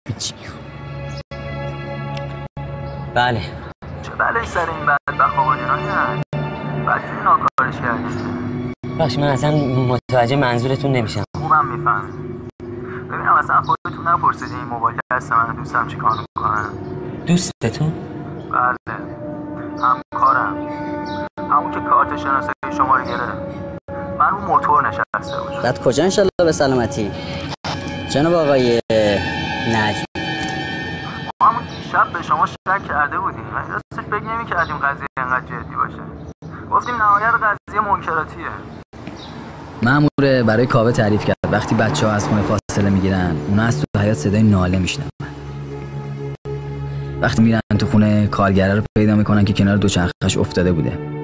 بله چه بلایی سر این بدبخت آقایونا هست؟ بدجوری ناکارش کردیم. باش من اصلا متوجه منظورتون نمیشم. خوبم میفهم. ببینم اصلا خودتون نپرسیدین این موبایل دست من دوستم چی کار میکنه؟ دوستتون؟ بله همکارم، همون که کارت شناسایی شما رو گرفت. من رو موتور نشسته بودم. بعد کجا انشالله به سلامتی؟ جناب آقای نجم همون دیشب شب به شما شک کرده بودیم ولی راستش فکر نمی‌کردیم قضیه اینقدر جدی باشه. گفتیم نهایت قضیه منکراتیه. مأمور برای کاوه تعریف کرد وقتی بچه‌ها از خونه فاصله میگیرن اونا از تو حیاط صدای ناله میشنون. وقتی میرن تو خونه کارگره رو پیدا میکنن که کنار دوچرخه‌اش افتاده بوده.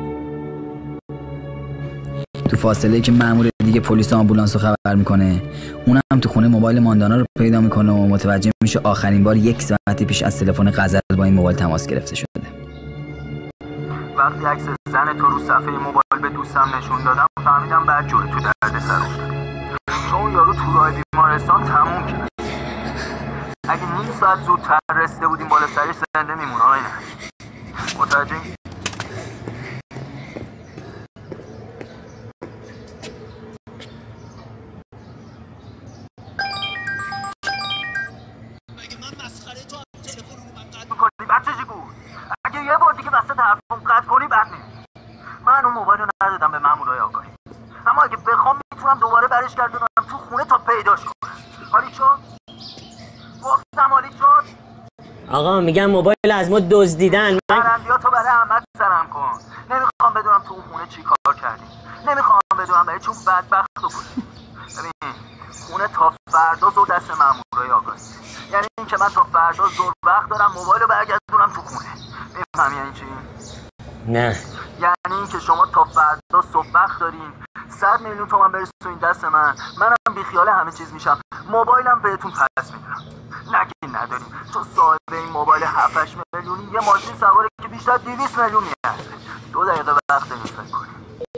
تو فاصله که مأمور دیگه پلیس و آمبولانس رو خبر میکنه اونم تو خونه موبایل ماندانا رو پیدا میکنه و متوجه میشه آخرین بار یک ساعت پیش از تلفن غزل با این موبایل تماس گرفته شده. وقتی عکس زن تو رو صفحه موبایل به دوستم نشون دادم فهمیدم بعد جوری تو درد سر افتاده. چون یارو تو راه بیمارستان تموم کرد. اگه نیم ساعت زودتر رسیده بودیم بالا سرش زنده میمونه. آینه متوجه؟ بچه چی بود؟ اگه یه بار دیگه وسط حرفم قطع کنی بد نیست. من اون موبایل رو ندادم به مامورای آگاهی، اما اگه بخوام میتونم دوباره برش گردونم تو خونه تا پیداش کنم. حالی شد؟ گفتم حالی شد؟ آقا میگم موبایل از ما دزدیدن. من برندیاتو برای احمد سرم کن. نمیخوام بدونم تو اون خونه چی کار کردی. نمیخوام بدونم برای چون بدبخت رو بودی. ببین خونه تا فردا زود دست مامورای آگاهی. یعنی این که من تا فردا زور وقت دارم موبایل رو برگردونم تو خونه. میفهمی یعنی چی؟ نه. یعنی این که شما تا فردا صبح وقت دارین صد میلیون تومان برسونین دست من، منم بیخیال همه چیز میشم، موبایلم بهتون پس میدم. نگین نداریم چون صاحب این موبایل هفت هشت میلیونی یه ماشین سواره که بیشتر دویست میلیون میارزه. دو دقیقه وقت داریم فکر کنیم.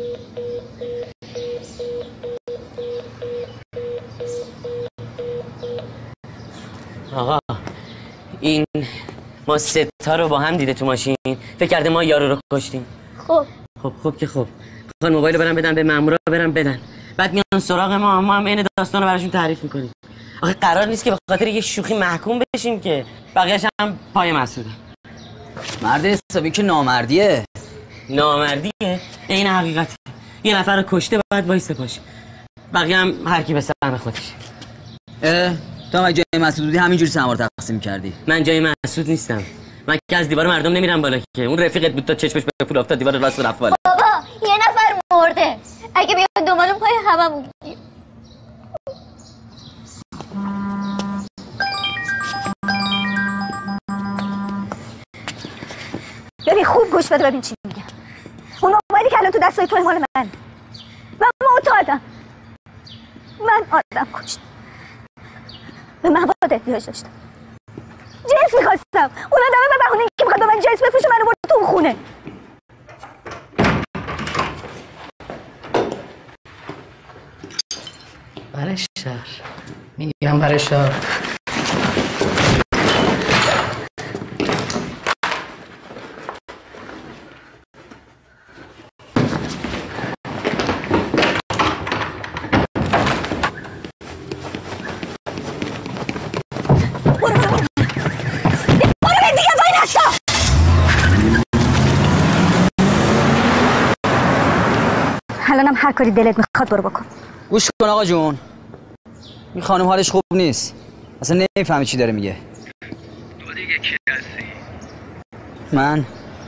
آقا این ما سه تا رو با هم دیده تو ماشین، فکر کرده ما یارو رو کشتیم. خب خب خب که خب خب موبایل رو برم بدن به مامورا، برم بدن، بعد میان سراغ ما، ما هم این داستان رو براشون تعریف میکنیم. آخه قرار نیست که به خاطر یه شوخی محکوم بشیم که بقیه‌اش هم پای مسئوله. مرد حسابی که نامردیه. نامردیه؟ این حقیقته. یه نفر رو کشته بعد وایسه پاش، بقیه هم هر کی به سهم خودش. اه تو هم جای مسعود بودی همینجوری سمار تقسیم کردی؟ من جای مسعود نیستم، من که از دیوار مردم نمیرم بالا که. اون رفیقت بود تا چشمش به پول افتاد دیوار راست رفت بالا. بابا یه نفر مرده، اگه بیان دنبالون پای هممون گیر. ببین خوب گوش بده ببین چی میگم. اون موبایلی که الان تو دستای تو مال من و معتادم. من آدم کشتم، به مواد احتیاج داشتم، جنس میخواستم. اون آدمه به بهونه اینکه میخواد به من جنس بفروشه منو برد تو اون خونه. برش دار میگم برش دار. الانم هر کاری دلت میخواد برو بکن. گوش کن آقا جون، این خانم حالش خوب نیست، اصلا نمیفهمی چی داره میگه. تو دیگه کی هستی؟ من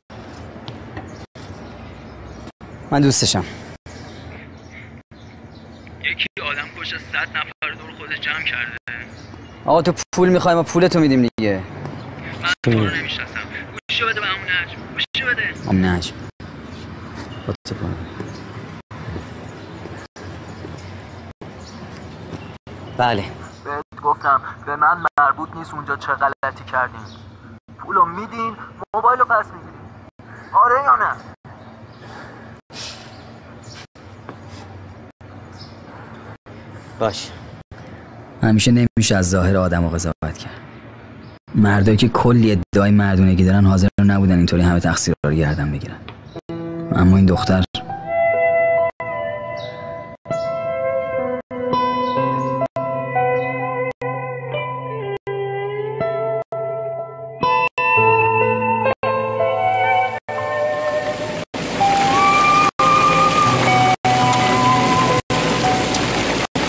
من دوستشم. یکی آدم کش صد نفر دور خودش جمع کرده. آقا تو پول میخوای ما پولتو میدیم دیگه. من تو رو نمیشناسم. گوشو بده به همون نجم. گوشو بده. همون نجم خودتو کن. بله بهت گفتم به من مربوط نیست اونجا چه غلطی کردین. پولو میدین موبایلو پس میگیرین. آره یا نه؟ باش. همیشه نمیشه از ظاهر آدم قضاوت کرد. مردایی که کلی ادعای مردونگی دارن حاضر نبودن اینطوری همه تقصیرها رو گردن بگیرن. اما این دختر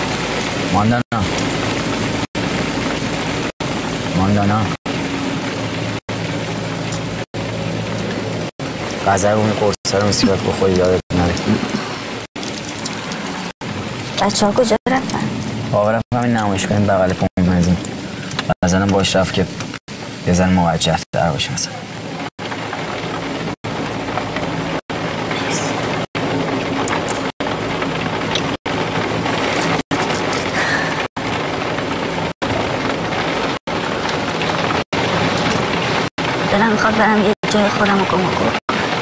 ماندانا ماندانا غذای اون قرصا رو مسیبت بخوری یادت نره. بچه ها کجا رفتن؟ بابا رفت همین نمایشگاه این بغل پوم مزین. بزنم باش رفت که یه زن موجه تر باشه مثلا. دلم میخواد برم یه جای خودم رو گم و گور.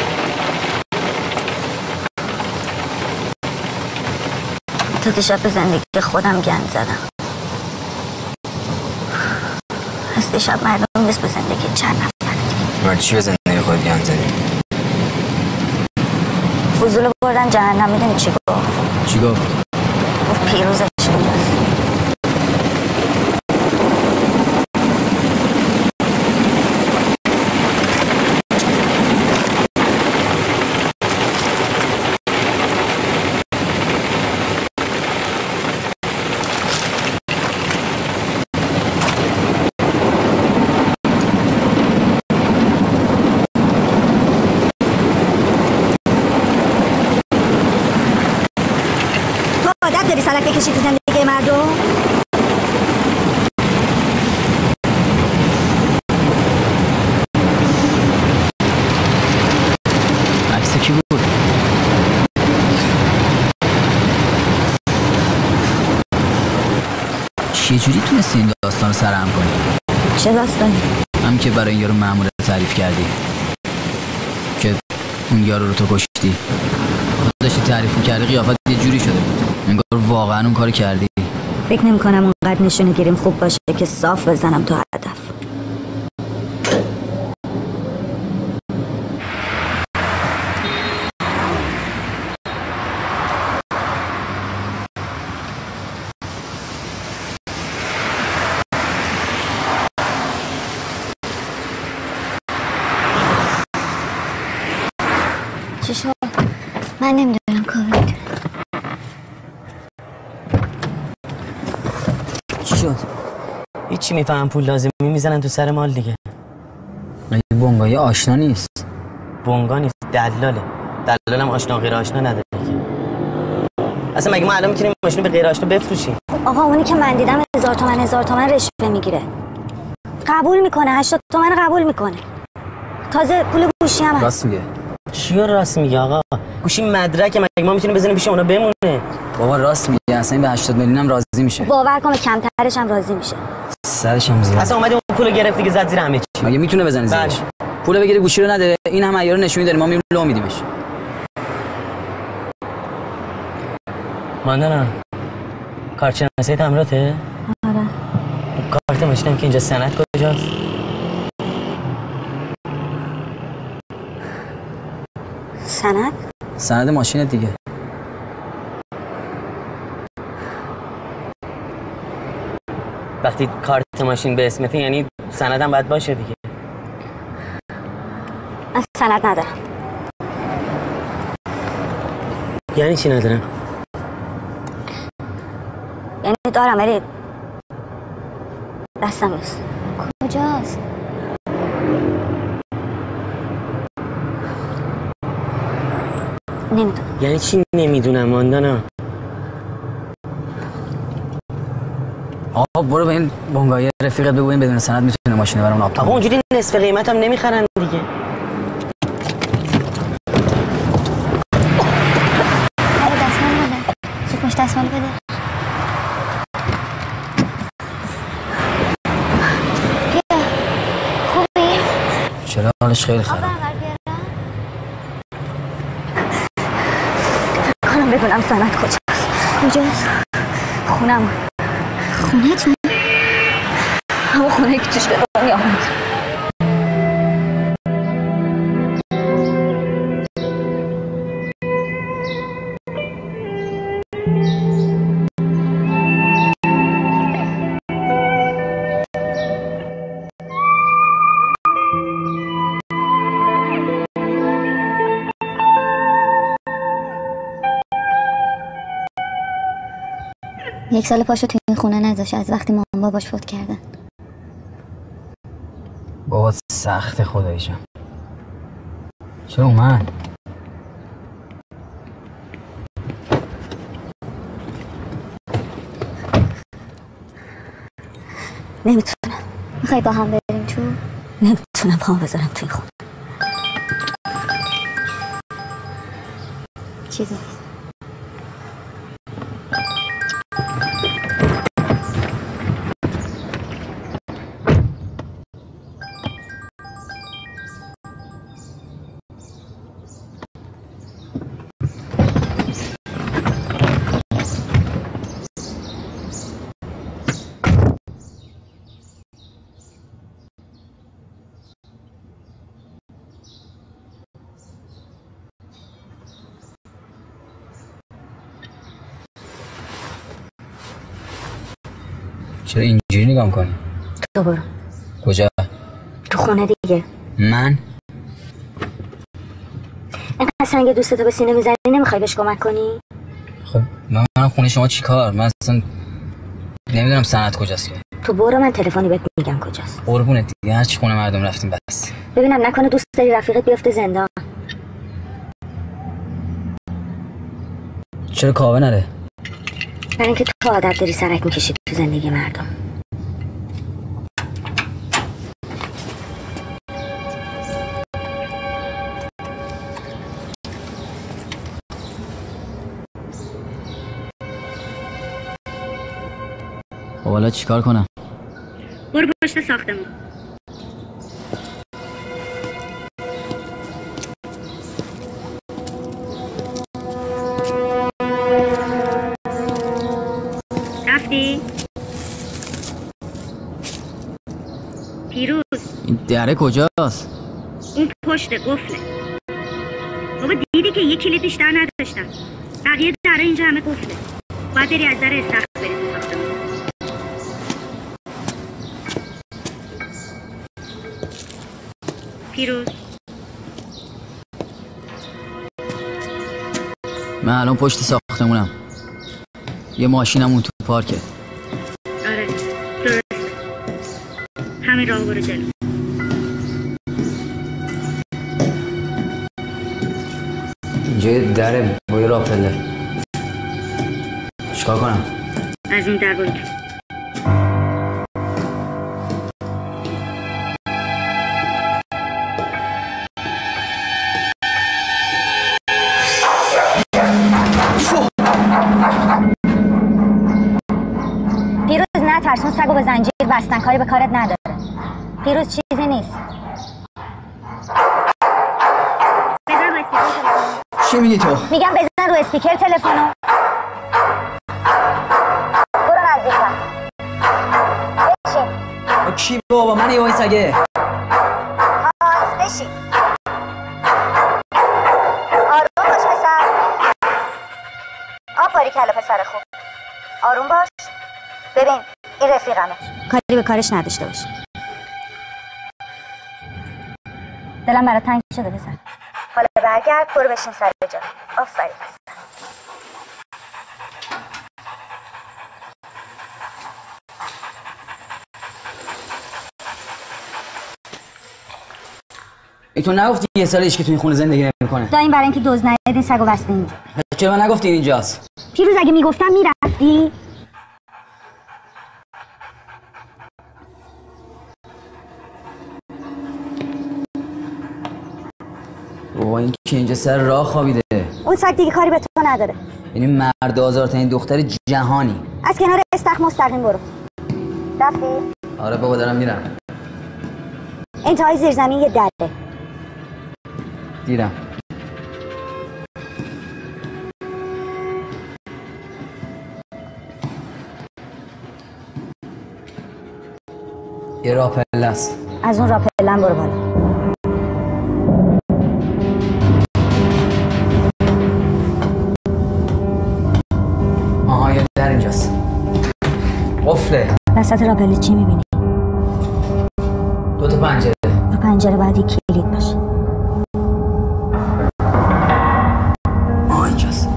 تا دیشب به زندگی خودم گند زدم. از دیشب مردم نیست به زندگی چند نفر دیگه. برای چی به زندگی خود گند زدی؟ فضول بردن جهنم. میدونی چی گفت؟ چی گفت؟ گفت پیروزش کجاست. عادت داری سلک بکشی تو زندگی مردم؟ عکس کی بود؟ چجوری تونستی این داستان رو سرهم کنی؟ چه داستانی؟ هم که برای این یارو مأمور تعریف کردی که اون یارو رو تو کشتی. داشتی تعریف می‌کردی قیافت یه جوری شده بود انگار واقعا اون کار کردی. فکر نمی‌کنم اونقدر نشونه گیریم خوب باشه که صاف بزنم تو هدف. چی شد؟ من نمیدونم کامل. چی شد؟ هیچی میفهم پول لازمی میزنن تو سر مال دیگه. این بونگای آشنا نیست. بونگا نیست، دلاله. دلالم آشنا غیر آشنا نداره دیگه. اصلا مگه ما الان میتونیم ماشین به غیر آشنا بفروشیم؟ آقا اونی که من دیدم هزار تومن هزار تومن رشوه میگیره. قبول میکنه، هشتاد تومن قبول میکنه. تازه پول گوشی هم راست میگه. چیو راست میگه آقا؟ گوشی مدرک مگه ما میتونیم بزنیم پیش اونا بمونه؟ بابا راست میگه، اصلا به هشتاد میلیون هم راضی میشه. باور کن کمترش هم راضی میشه. صدش هم زیاد. اصلا اومدی اون پولو گرفتی که زد زیر همه چی. مگه میتونه بزنه زیرش؟ پولو بگیره گوشی رو نده، این هم عیار نشونی داره، ما میریم لو میدیمش. ماندانا کارت شناسی تمراته؟ آره. کارت ماشینم که اینجا سند کجاست؟ سند؟ سند ماشین دیگه. وقتی کارت ماشین به اسمته یعنی سندم باید باشه دیگه. من سند ندارم. یعنی چی ندارم؟ یعنی دارم ولی دستم نیست. کجاست؟ نمیدونم. یعنی چی نمیدونم ماندانا؟ آقا برو به این بونگای رفیقت بگو این بدون سند میتونه ماشین برام ناپتا. آقا اونجوری نصف قیمت هم نمیخرن دیگه. آره دستمال بده. چی پشت دستمال بده. بیا. خوبی؟ چرا حالش خیلی خراب. کنم بدونم سند کجاست. کجاست؟ خونم. خونتون؟ همون خونه که توش به دنیا آمد. یک سال پاشو تو این خونه نذاش از وقتی مامان باباش فوت کردن. بابا سخت خداییشم. چرا اومد؟ نمیتونم. میخوای با هم بریم تو؟ نمیتونم پام بذارم توی خونه. چیزی چرا اینجوری نگاه میکنی؟ تو برو. کجا؟ تو خونه دیگه. من؟ اینقدر سنگ دوستتو به سینه میزنی نمیخوای بهش کمک کنی؟ خب من من خونه شما چی کار؟ من اصلا نمیدونم سند کجاست که. تو برو من تلفنی بهت میگم کجاست. قربونت دیگه، هر چی خونه مردم رفتیم بس. ببینم نکنه دوست داری رفیقت بیفته زندان. چرا کاوه نره؟ برای اینکه تو عادت داری سرک میکشی تو زندگی مردم. خب حالا چیکار کنم؟ برو پشت ساختمون. رفتی؟ پیروز این دره کجاست؟ اون پشت قفله. بابا دیدی که یه کلید بیشتر نداشتم. بقیه دره اینجا همه قفله. باید بری از در استخر بری تو ساختمون. پیروز من الان پشت ساختمونم. یه ماشینم اون تو پارکه. آره درست. همین راه برو جلو. اینجا یه دره با یه راپله. چیکار کنم؟ از این در برو تو. پیروز نه ترسون سگو به زنجیر بستن، کاری به کارت نداره. پیروز چیزی نیست. بزن رو اسپیکر. چی میگی تو؟ میگم بزن رو اسپیکر تلفنو. برو نزدیکم. بشین. با کی بابا؟ من یه وای سگه. هاز بشین. آروم باش پسر. آب باری کله پسر خوب. آروم باش. ببین این رفیقمه. کاری به کارش نداشته باش. دلم برات تنگ شده پسر. حالا برگرد برو بشین سر جا. آفرین. ای تو نگفتی یه سال هیچ که تو این خونه زندگی نمیکنه؟ دا این برای اینکه دزد نیاد این سگو بسته اینجا. چرا نگفتی اینجاست؟ پیروز اگه میگفتم میرفتی؟ بابا این که اینجا سر راه خوابیده. اون سگ دیگه کاری به تو نداره. یعنی مرد آزارترین دختر جهانی. از کنار استخر مستقیم برو. رفتی؟ آره بابا دارم میرم. انتهای زیرزمین یه دره. دیرم. یه راپله است. از اون راپلن برو بالا. آها یه در اینجاست. قفله. وسط راپله چی میبینی؟ دو تا پنجره. رو پنجره باید یک کلید باشه. آها اینجاست.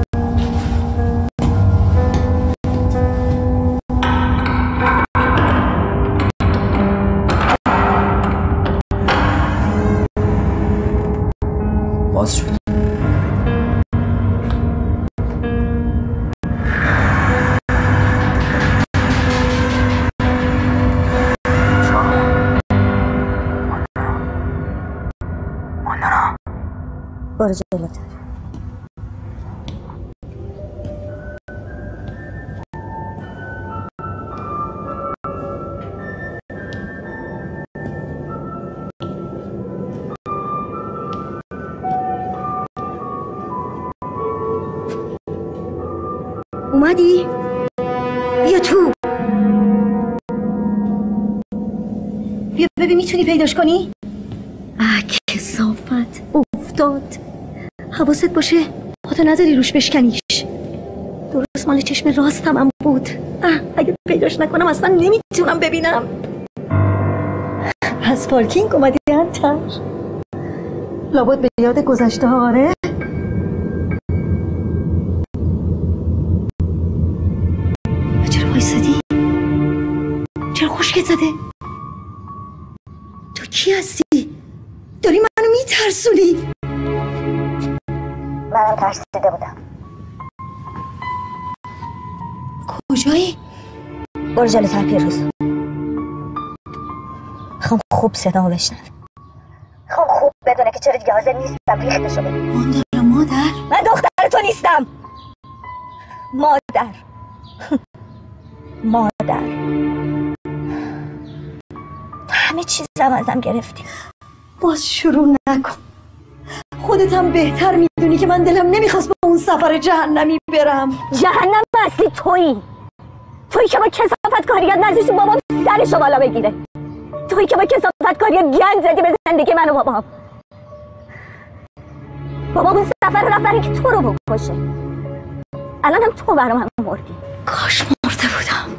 برو جلوتر. اومدی؟ بیا تو. بیا ببین میتونی پیداش کنی؟ اه کثافت افتاد. حواست باشه خدا نذاری روش بشکنیش. درست مال چشم راستم هم بود. اه اگه پیداش نکنم اصلا نمیتونم ببینم. از پارکینگ اومدی انتر؟ لابد به یاد گذشته ها. آره؟ چرا وایسادی؟ چرا خشکت زده؟ تو کی هستی؟ داری منو میترسونی؟ منم ترسیده بودم. کجایی؟ برو جلوتر پیروز. میخوام خوب صدامو بشنوه. میخوام خوب بدونه که چرا دیگه حاضر نیستم ریختشو ببینم. مادر مادر من دختر تو نیستم. مادر مادر همه چیزم ازم گرفتی. باز شروع نکن. خودت هم بهتر میدونی که من دلم نمیخواست به اون سفر جهنمی برم. جهنم اصلی تویی. تویی که با کثافت کاریات نزدیشی بابام سرشو بالا بگیره. تویی که با کثافت کاریات گند زدی به زندگی من و بابام. بابام اون سفر رفت برای که تو رو بکشه. الان هم تو برام هم مردی. کاش مرده بودم.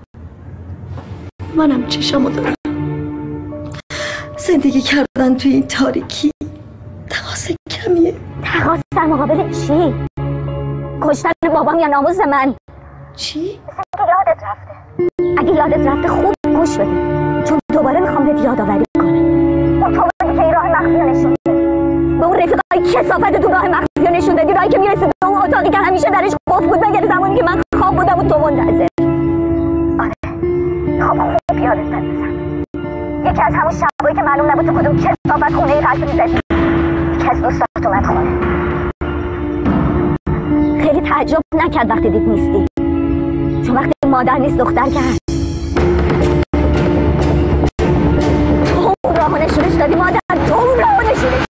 منم چشمو دارم. زندگی کردن توی این تاریکی تقاص کمیه. تقاص در مقابل چی؟ کشتن بابام یا ناموس من؟ چی؟ مثل که یادت رفته. اگه یادت رفته خوب گوش بده، چون دوباره میخوام بهت یادآوری کنم. اون تو بودی که این راه مخفی رو نشون دادی. به اون رفیقای کثافت تو راه مخفی رو نشون دادی. راهی که میرسید به اون اتاقی که همیشه درش قفل بود مگر زمانی که من خواب بودم و تو منتظر. آره خواب خوب یادت بندازم. یکی از همون شبایی که معلوم نبود تو کدوم کثافت خونه ای پرت می‌زدی. یکی از دوستات اومد خونه. خیلی تعجب نکرد وقتی دید نیستی، چون وقتی مادر نیست دختر که هست. تو اون راهو نشونش دادی مادر. تو اون راهو نشونش.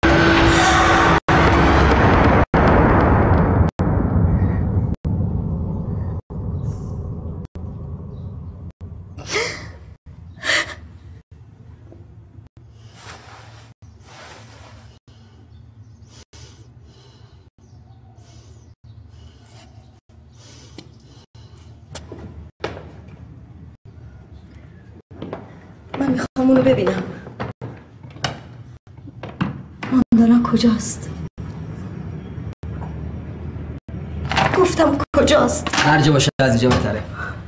من میخوام اونو ببینم. ماندارا کجاست؟ گفتم کجاست؟ هر جا باشه از اینجا بهتره.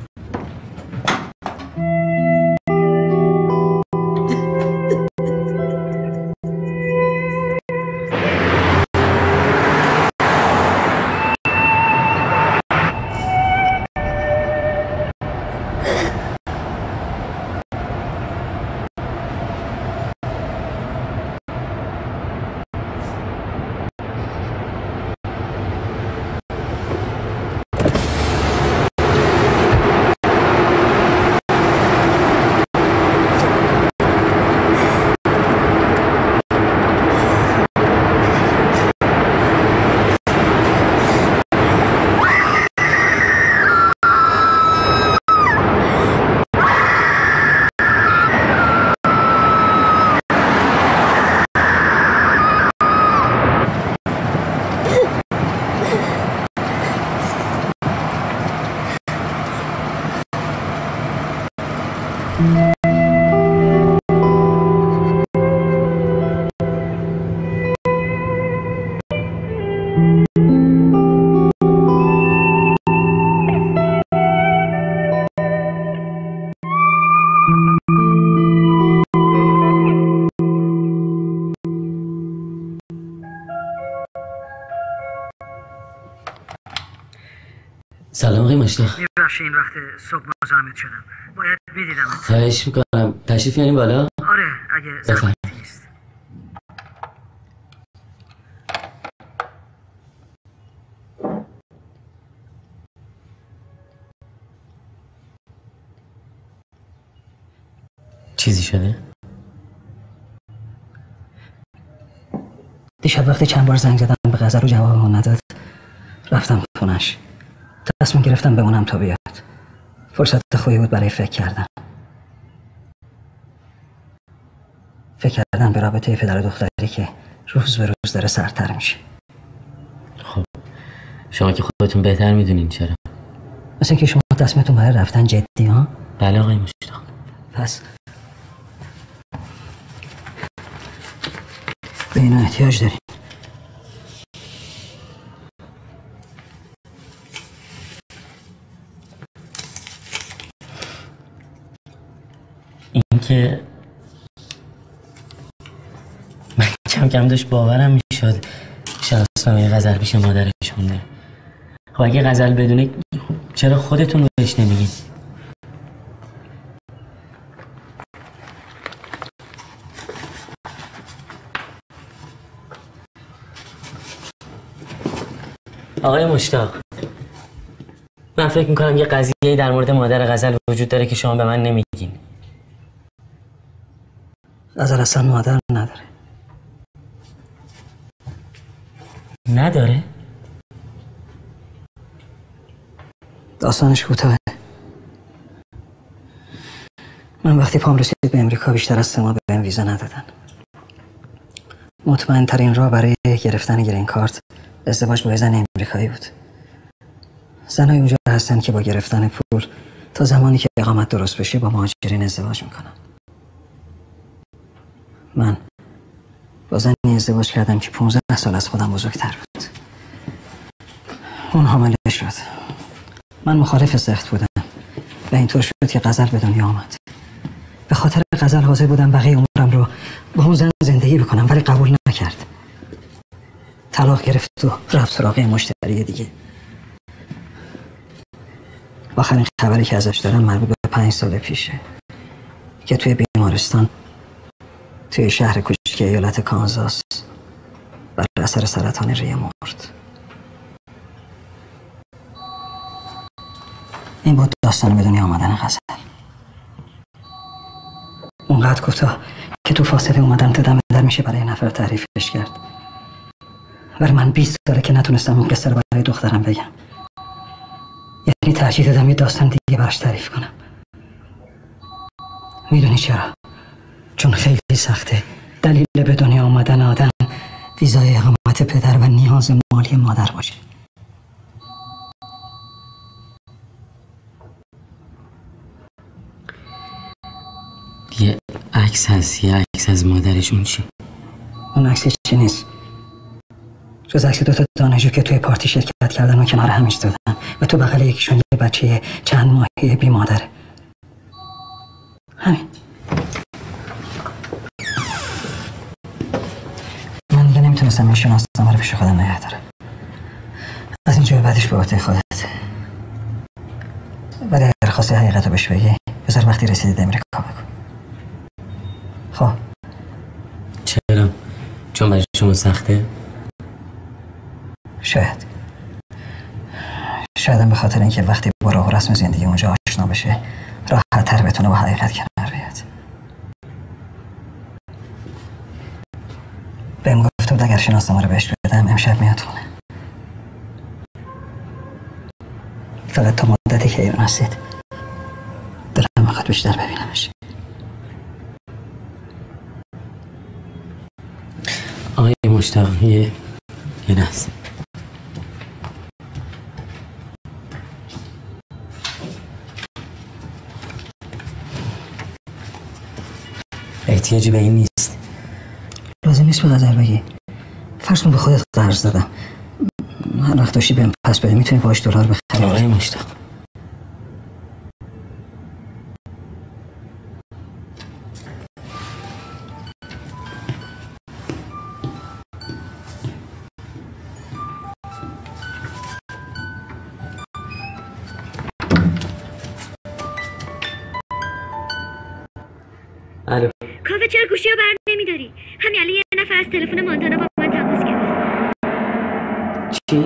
سلام آقای مشتاق. میبخشی این وقت صبح مزاحمت شدم. باید میدیدم. خواهش میکنم تشریف بیارین بالا. آره اگه زحمتی نیست. چیزی شده؟ دیشب وقتی چند بار زنگ زدم به غزل و جوابمو نداد، رفتم خونش. تصمیم گرفتم بمونم تا بیاد. فرصت خوبی بود برای فکر کردن. فکر کردن به رابطه پدر و دختری که روز به روز داره سردتر میشه. خب شما که خودتون بهتر میدونین چرا؟ مثل اینکه شما تصمیمتون برای رفتن جدی ها؟ بله آقای مشتاق. پس به اینا احتیاج داریم. این که من کم کم داشت باورم میشد شناسنامه غزل پیش مادرش مونده. خب اگه غزل بدونه چرا خودتون بهش نمیگین؟ آقای مشتاق، من فکر میکنم یه قضیه در مورد مادر غزل وجود داره که شما به من نمیگین. غزل اصلا مادر نداره. نداره؟ داستانش کوتاهه. من وقتی پام رسید به امریکا بیشتر از سه ماه بهم ویزا ندادن. مطمئن ترین راه برای گرفتن گرین کارت ازدواج با یه زن امریکایی بود. زنای اونجا هستن که با گرفتن پول تا زمانی که اقامت درست بشه با مهاجرین ازدواج میکنن. من با زنی ازدواج کردم که پانزده سال از خودم بزرگتر بود. اون حامله شد. من مخالف سخت بودم و اینطور شد که غزل به دنیا آمد. به خاطر غزل حاضر بودم بقیه عمرم رو با اون زن زندگی بکنم، ولی قبول نکرد. طلاق گرفت و رفت سراغ مشتری دیگه. آخرین خبری که ازش دارم مربوط به پنج سال پیشه که توی بیمارستان توی شهر کوچیک ایالت کانزاس بر اثر سرطان ریه مرد. این بود داستان به دنیا آمدن غزل. اونقدر کوتاه که تو فاصله اومدن تا دم در میشه برای نفر تعریفش کرد. ولی من بیست ساله که نتونستم اون قصه رو برای دخترم بگم. یعنی ترجیح دادم یه داستان دیگه براش تعریف کنم. میدونی چرا؟ چون خیلی سخته دلیل به دنیا آمدن آدم ویزای اقامت پدر و نیاز مالی مادر باشه. یه عکس هست، یه عکس از مادرشون چی؟ اون عکس چی نیست جز عکس دوتا دانشجو که توی پارتی شرکت کردن و کنار هم ایستادن و تو بغل یکیشون یه بچه چند ماهی بی مادره. همین. من دیگه نمیتونستم این شناسنامه رو پیش خودم نگه دارم. از اینجا به بعدش به عهده خودت. ولی اگر خواستی حقیقت رو بهش بگی بذار وقتی رسیدید امریکا بگو. خب چرا؟ چون برای شما سخته؟ شاید شایدم به خاطر اینکه وقتی با راه و رسم زندگی اونجا آشنا بشه راحت تر بتونه با حقیقت کنار بیاد. بهم گفت بود اگر شناسنامه رو بهش بدم امشب میاد خونه. فقط تا مدتی که ایران هستید دلم میخواد بیشتر ببینمش. آقای مشتاق یه یه لحظه. احتیاجی به این نیست. لازم نیست به غزل بگی. فرض کن به خودت قرض دادم، هر وقت داشتی بهم پس بده میتونی باهاش دلار بخری. آقای مشتاق الو. کاوه چرا گوشی رو بر نمیداری؟ همین الان یه نفر از تلفن مانتانا با من تماس گرفت. چی؟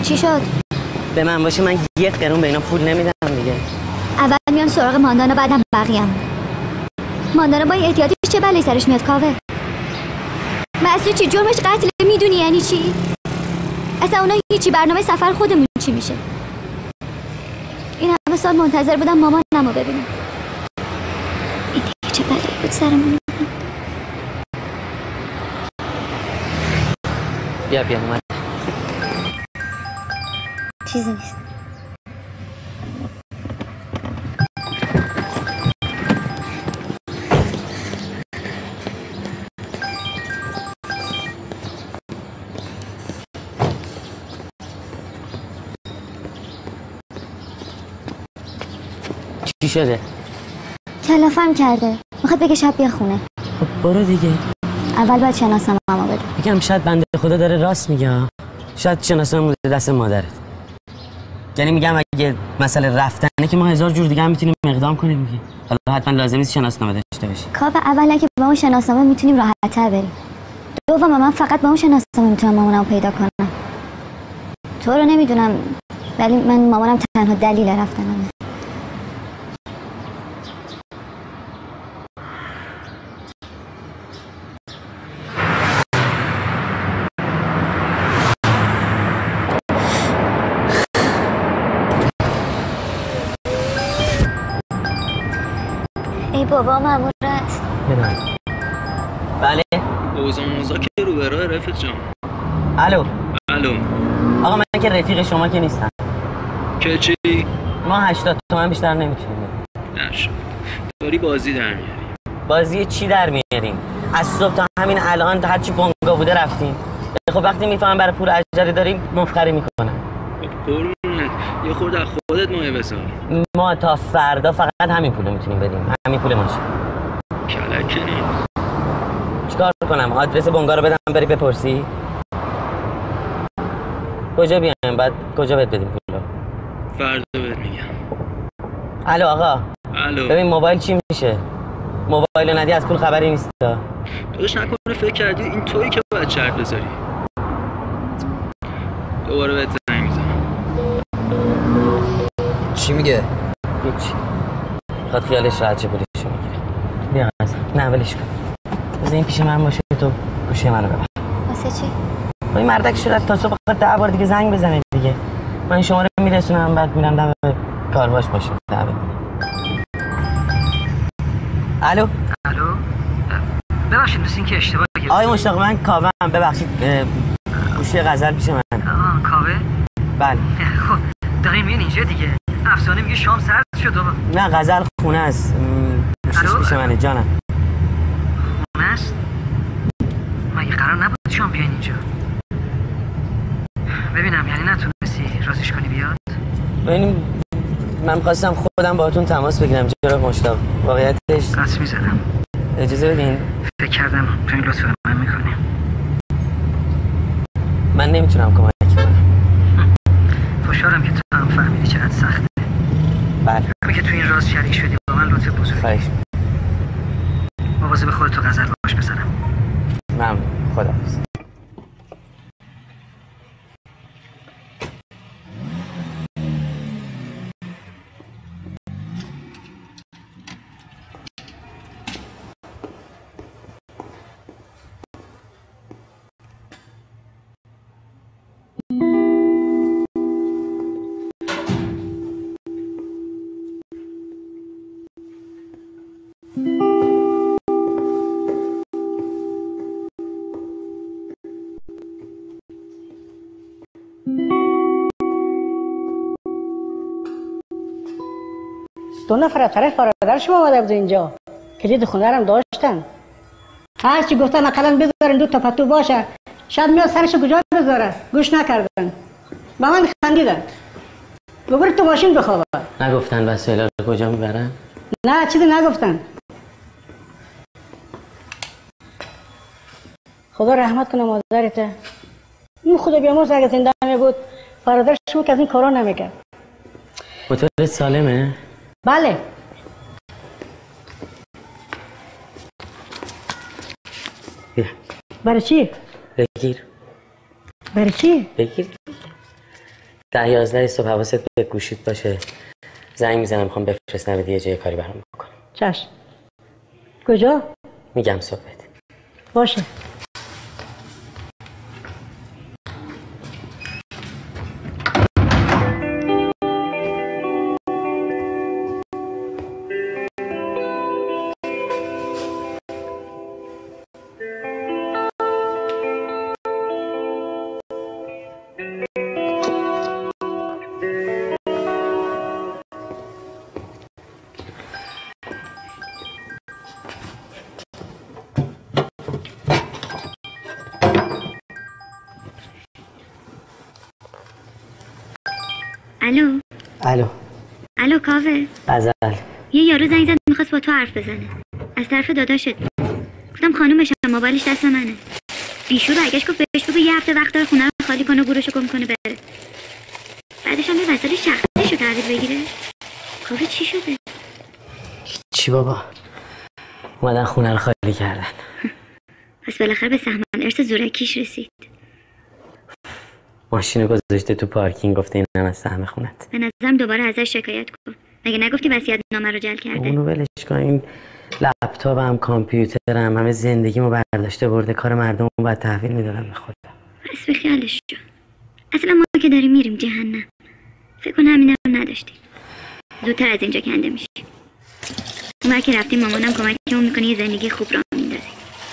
چی شد؟ به من باشه من یک قرون به اینا پول نمیدم دیگه. اول میام سراغ ماندانا بعدم بقیه‌ام. ماندانا با احتیاطش چه بلایی سرش میاد کاوه؟ مسعود چی جرمش قتل میدونی یعنی چی؟ اصلا اونا هیچی برنامه سفر خودمون چی میشه؟ این همه سال منتظر بودم مامانمو ببینم. این دیگه چه بلایی بود سرمون. بیا بیا اومد. چیزی نیست. چی شده؟ کلافم کرده. میخواد بگه شب بیا خونه. خب برو دیگه. اول باید شناسنامه بده. میگم شاید بنده خدا داره راست میگه. شاید شناسنامه دست مادرت. یعنی میگم اگه مسئله رفتنه که ما هزار جور دیگه هم میتونیم اقدام کنیم میگه. حالا حتما لازم نیست شناسنامه داشته باشی. کاوه اولا که با اون شناسنامه میتونیم راحت‌تر بریم. دوم من فقط با اون شناسنامه میتونم مامانمو پیدا کنم. تو رو نمیدونم ولی من مامانم تنها دلیل رفتنمه. ای بابا مامور است. بله. اوزان موزا که رو به راه رفیق جان. الو. الو. آقا من که رفیق شما که نیستم. که چی؟ ما هشتاد تومن بیشتر نمیتونیم بدیم. نشد. داری بازی در میاری. بازی چی در میاریم؟ از صبح تا همین الان هر چی بونگا بوده رفتیم. خب وقتی میفهمم برای پول اجاره داریم مفخری میکنن. قربونت یه خورده از خودت مایه بذار. ما تا فردا فقط همین پولو میتونیم بدیم. همین پول ماشه. کلکه نیست. چیکار کنم؟ آدرس بونگا رو بدم بری بپرسی؟ کجا بیایم؟ بعد کجا بهت بدیم پولو؟ فردا بهت میگم. الو آقا. الو. ببین موبایل چی میشه؟ موبایل ندی از پول خبری نیست. داداش نکنه فکر کردی این تویی که باید شرط بذاری. دوباره بهت زنگ میزنم. چی میگه؟ هیچ. خواهد خیالش راحت چه پولشو میگیره. بیا قضا. نه ولش کن. بذار این پیش من باشه تو گوشه منو ببر. واسه چی؟ با این مردک شده تا صبح خواهد ده بار دیگه زنگ بزنه دیگه. من شما رو میرسونم بعد میرم دم کارواش باشه. دعوت الو. الو. ببخشید مثل این که اشتباه گرفتم. آقای مشتاق من کاوه‌ام ببخشید گوشی غزل پیش من. آها کاوه؟ بله. خب دارین میین اینجا دیگه. افسانه میگه شام سرد شد آقا. نه غزل خونه است. گوشیش پیش منه جانم. خونه است؟ مگه قرار نبود شام بیاین اینجا؟ ببینم یعنی نتونستی رازیش کنی بیاد؟ ببینیم من خواستم خودم باهاتون تماس بگیرم جناب مشتاق. واقعیتش قصد می‌زدم. اجازه بدین. فکر کردم تو این لطف من می‌کنی. من نمیتونم کمک کنم. خوشحالم که تو هم فهمیدی چقدر سخته. بله. همین که تو این راز شریک شدی با من لطف بزرگی. خواهش. مواظب خودت تو غزل باش بزنم. ممنون. خداحافظ. دو نفر از طرف برادر شما آمده بود اینجا. کلید خونه هم داشتن. هرچی گفتن اقلا بذارن دو تا پتو باشه. شاید میاد سرش کجا بذاره. گوش نکردن. با من خندیدن. ببر تو ماشین بخوابه. نگفتن وسایل رو کجا میبرن؟ نه چیزی نگفتن. خدا رحمت کنه مادرت. این خدا بیامرز اگه زنده می بود برادرش بود که از این کارا نمیکرد. موتور سالمه؟ بله. بیا. برای چی؟ بگیر. برای چی؟ بگیر. ده یازده صبح حواست به گوشیت باشه. زنگ میزنم میخوام بفرست نوید یه جای کاری برام بکنه. چشم. کجا؟ میگم صبح بده. باشه. الو الو الو کاوه. غزل. یه یارو زنگ زد میخواست با تو حرف بزنه از طرف داداشت. گفتم خانومشم موبایلش دست منه. بیشور برگشت گفت بهش بگو یه هفته وقت داره خونه رو خالی کنه و گورشو گم کنه بره. بعدش هم یه وسایل شخصیشو تحویل بگیره. کاوه چی شده؟ چی بابا؟ اومدن خونه رو خالی کردن. پس بالاخره به سهمان ارث زورکیش رسید. ماشینو گذاشته تو پارکینگ گفته اینم از سهم خونت. به نظرم دوباره ازش شکایت کن. مگه نگفتی وصیت نامه رو جل کرده؟ اونو ولش کن. این لپتاپم کامپیوترم همه زندگیمو برداشته برده. کار مردم رو باید تحویل میدادم به خودم. پس به خیالش شو. اصلا ما که داریم میریم جهنم. فکر کنم همینا رو نداشتیم. زودتر از اینجا کنده میشیم. اون که رفتیم مامانم کمکمون میکنه یه زندگی خوب راه میندازیم.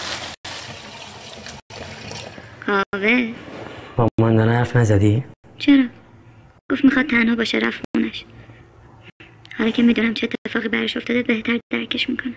کاوه با ماندانا حرف نزدی؟ چرا؟ گفت میخواد تنها باشه رفت خونش. حالا که میدونم چه اتفاقی برش افتاده بهتر درکش میکنم.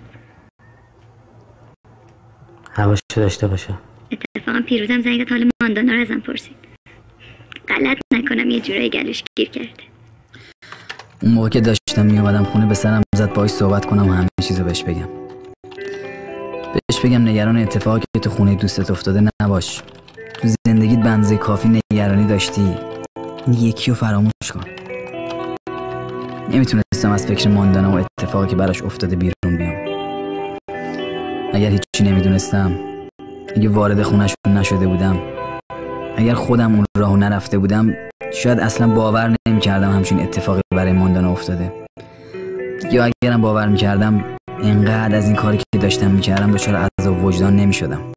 حواشو داشته باشه. اتفاقا پیروزم زنگ داد حال ماندانا رو ازم پرسید. غلط نکنم یه جورایی گلوش گیر کرده. اون موقع که داشتم میومدم خونه به سرم زد باهاش صحبت کنم و همه چیزو بهش بگم. بهش بگم نگران اتفاقی که تو خونه دوستت افتاده نباش. تو زندگیت به اندازه کافی نگرانی داشتی. این یکی رو فراموش کن. نمیتونستم از فکر ماندانا و اتفاقی که براش افتاده بیرون بیام. اگر هیچی نمیدونستم، اگه وارد خونه‌شون نشده بودم، اگر خودم اون راهو نرفته بودم، شاید اصلا باور نمی‌کردم همچین اتفاقی برای ماندانا افتاده. یا اگرم باور می‌کردم، اینقدر از این کاری که داشتم می‌کردم دچار عذاب وجدان نمی‌شدم.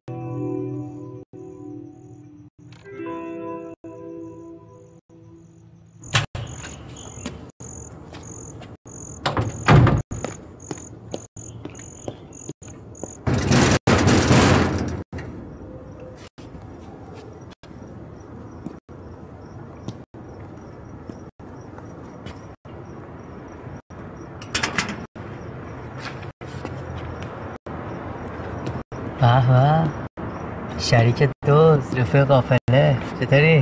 به به شریک دوست رفیق قافله چطوری؟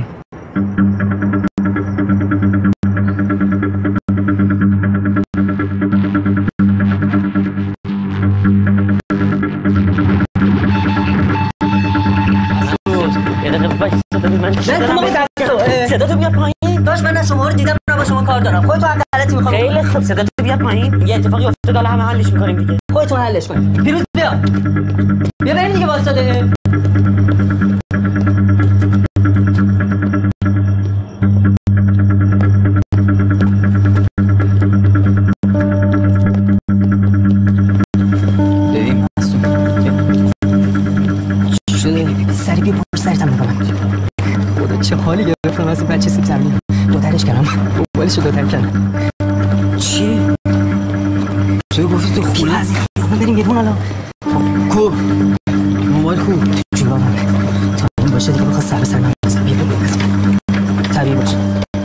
صدا تو بیار پایین. داش من از شما رو دیدم نه با شما کار دارم. خودتون هر غلطی میخوام. خیلی خوب صدا تو بیار پایین. یه اتفاقی افتاد حالا همه حلش میکنیم دیگه. خودتون حلش کنید. پیروز بیا. بیا بریم دیگه واسطه. بریم معصوم. چی شده؟ سری بیا پر سرتم نگاه من. خدا چه حالی گرفتم از این بچه سیب زمینی. دو درش کردم. موبایلشو دو در کردم. چی؟ تو گفتی تو خونه از این بریم یه دون حالا. کو موبایل کو تو جورابم. تا این باشه دیگه بخواد سر به سر من بزن. بیا بیا بزن. طبیعی باشه.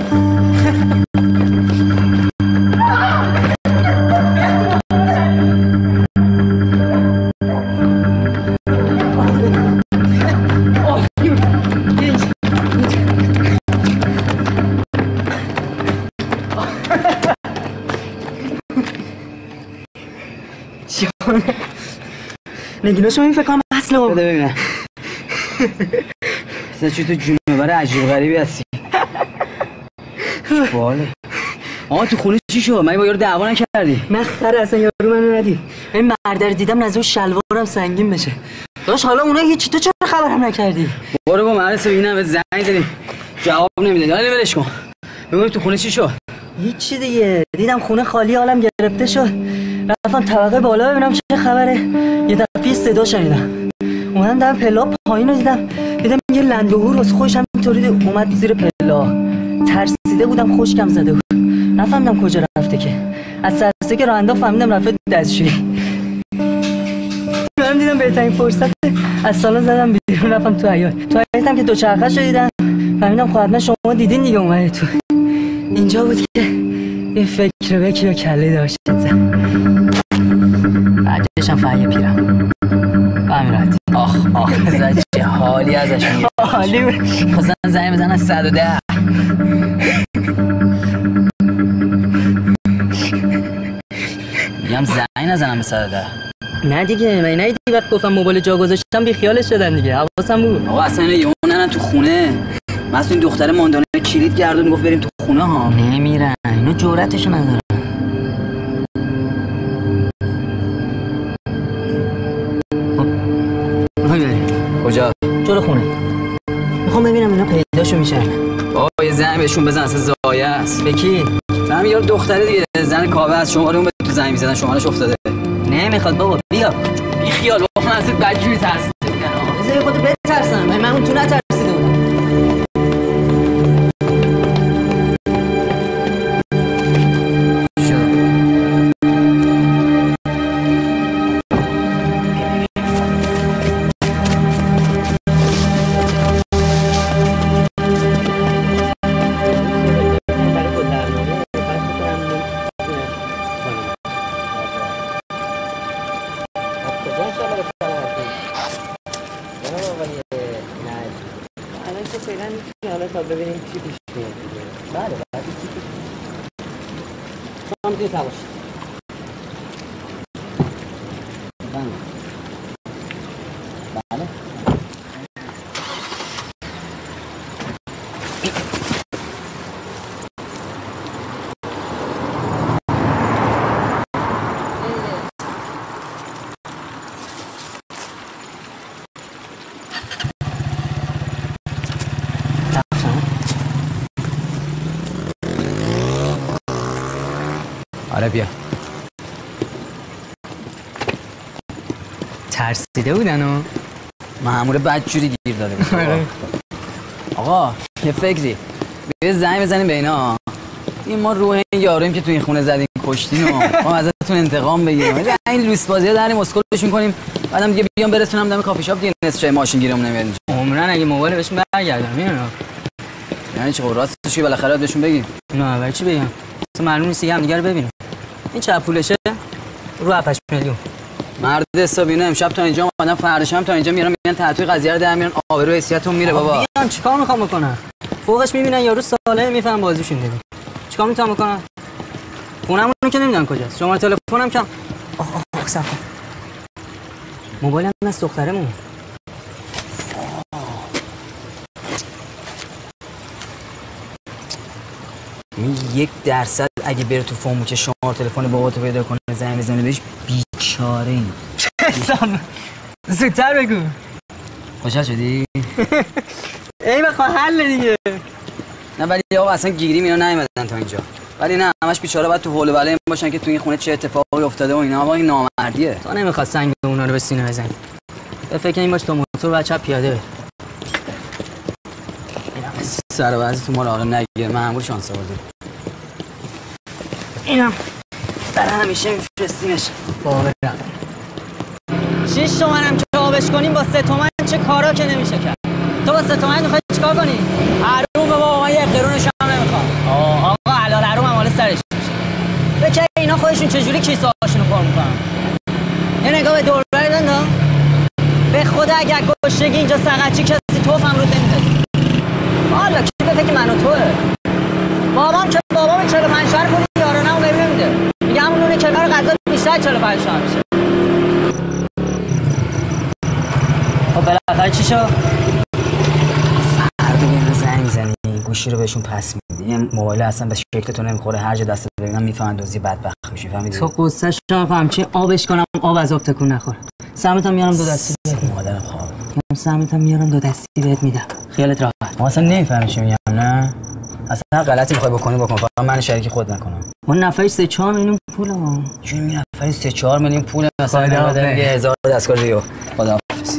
نگیناشو این فکر کنم اصله بده ببینم. اصلا چی تو جونور عجیب غریبی هستی. باله آها تو خونه چی شد؟ من با یارو دعوا نکردی؟ من خره اصلا یارو منو ندید. این مرد رو دیدم نزد شلوارم سنگین بشه. داش حالا اونها هیچی تو چرا خبرم نکردی؟ برو با مرد اینم به زنگ زدیم جواب نمیده. حالا ولش کن. بگم تو خونه چی شد؟ هیچی دیگه، دیدم خونه خالی، حالم گرفته شد. رفتم طبقه بالا ببینم چه خبره. یه دفعه صدا شنیدم، اومدم در پلا پایین رو دیدم، دیدم یه لندهور از خوش همینطوری اومد زیر پلا. ترسیده بودم، خشکم زده بود، نفهمیدم کجا رفته که. از سرسه که راه انداخت فهمیدم رفته دستشویی. من دیدم بهترین فرصت از سالن زدم بیرون، رفتم تو حیاط. تو حیاطم که دوچرخه‌شو دیدم، فهمیدم خب حتما شما دیدین دیگه. اومده تو اینجا بود که یه فکر بکی و کله داشت زد. بعدشم فهیه پیرم همین. آخ آخ زد چه حالی ازش میگه. حالی بود. خواستن زنگ بزن از صد و ده. میگم زنگ نزنم به صد و ده. نه دیگه، من ندیدی وقت گفتم موبایل جا گذاشتم بی خیالش شدن دیگه، حواسم بود. آقا اصلا اینا یهو نرن تو خونه. مثلا این دختر ماندانه کلید گردون گفت بریم تو خونه ها. نمیرن، اینا جرأتشو ندارن. میخوای بریم کجا؟ جلو خونه. میخوام ببینم اینا پیداشو میشن. بابا یه زنگ بهشون بزن، اصلا زایه است. به کی؟ همین یارو دختره دیگه، زن کاوه است. شماره اون به تو زنگ میزدن، شمارهش افتاده. نمیخواد بابا، بیا. بی خیال بابا، من ازت بدجوری ترسیدم. بذار خودت بترسم، من اون تو نترسیده بودم. ببینیم چی پیش میاد دیگه. بله بعد چی پیش شما دیگه تماش. بله بله آره بیا. ترسیده بودن و مامور بدجوری گیر داده بود. آقا یه فکری، یه زنگ بزنیم به اینا. این ما روح این یارویم که تو این خونه زدین کشتین و ما ازتون انتقام بگیریم. این لوس بازی‌ها داریم اسکلشون کنیم، بعدم دیگه بیام برسونم دم کافی شاپ دیگه نصف ماشین گیرمون نمیاد اینجا. عمرن اگه موبایل بهشون برگردم میدونم. یعنی چه راستش که بالاخره بهشون بگیم. نه برای چی بگم؟ اصلا معلوم نیست هم دیگه رو ببینیم. این چه پولشه؟ رو هفت میلیون. مرد حسابینه امشب تا اینجا اومدن، فرداش هم تا اینجا میرن، میگن تحتوی قضیه رو در میارن، آبرو حیثیتون میره. بابا بیان چیکار میخوام بکنن؟ فوقش میبینن یارو ساله میفهم بازیشون دیگه. چیکار میتونم بکنم؟ خونمون که نمیدونم کجاست. شماره تلفنم کم. آخ آخ صبر کن. موبایلم از دخترمون. می یک درصد اگه بره تو فهمو که شماره تلفن باباتو پیدا کنه زنگ بزنه بهش، بیچاره این. حسام زودتر بگو. خوشحال شدی؟ ای بخوا حل دیگه. نه ولی آقا اصلا گیریم اینا نیومدن تا اینجا. ولی نه همش بیچاره باید تو حول و بله باشن که تو این خونه چه اتفاقی افتاده و اینا. آقا این نامردیه. تو نمیخواد سنگ اونا رو به سینه بزنی. به فکر این باش تو موتور بچه پیاده. سر بعضی تو ما رو آقا نگیر، مامور شانس آورده. اینم برای همیشه میفرستیمش. باورم. شیش تومنم که آبش کنیم با سه تومن چه کارا که نمیشه کرد. تو با سه تومن میخوای چیکار کنی؟ حروم بابا، من یه قرونش هم نمیخوام. آقا حلال حروم هم حالا سرش میشه. بچه اینا خودشون چجوری کیسه هاشونو پر میکنن. یه نگاه به دور بردن دا. به خدا اگر گشتگی اینجا سقطچی کسی توفم رو نمیده. حالا کی به فکر من و توه؟ بابام که بابام چهل و پنج شهر پول یارانه‌مو بهم نمیده. میگه همون نون کنار غذا بیشتر چهل و پنج شهر میشه. خب بالاخره چی شد؟ فردا بیان زنگ میزنی، گوشی رو بهشون پس میدی. این موبایل اصلا به شکل تو نمیخوره، هر جا دست ببینم میفهمن دوزی بدبخت میشی. فهمیدی؟ تو قصه‌ش رو فهم چی آبش کنم آب از آب تکون نخوره. سهمت هم میارم دو دستی بهت. مادرم خواب. سهمت هم میارم دو دستی بهت میدم. خیالت راحت. ما اصلا نمیفهمی چی میگم. نه اصلا غلطی میخوای بکنی بکن، فقط من شریک خود نکنم. ما نفری سه چهار میلیون پولم. چون می نفری سه چهار میلیون پول مثلا نمیدونم یه هزار دستگاه دیو. خداحافظ.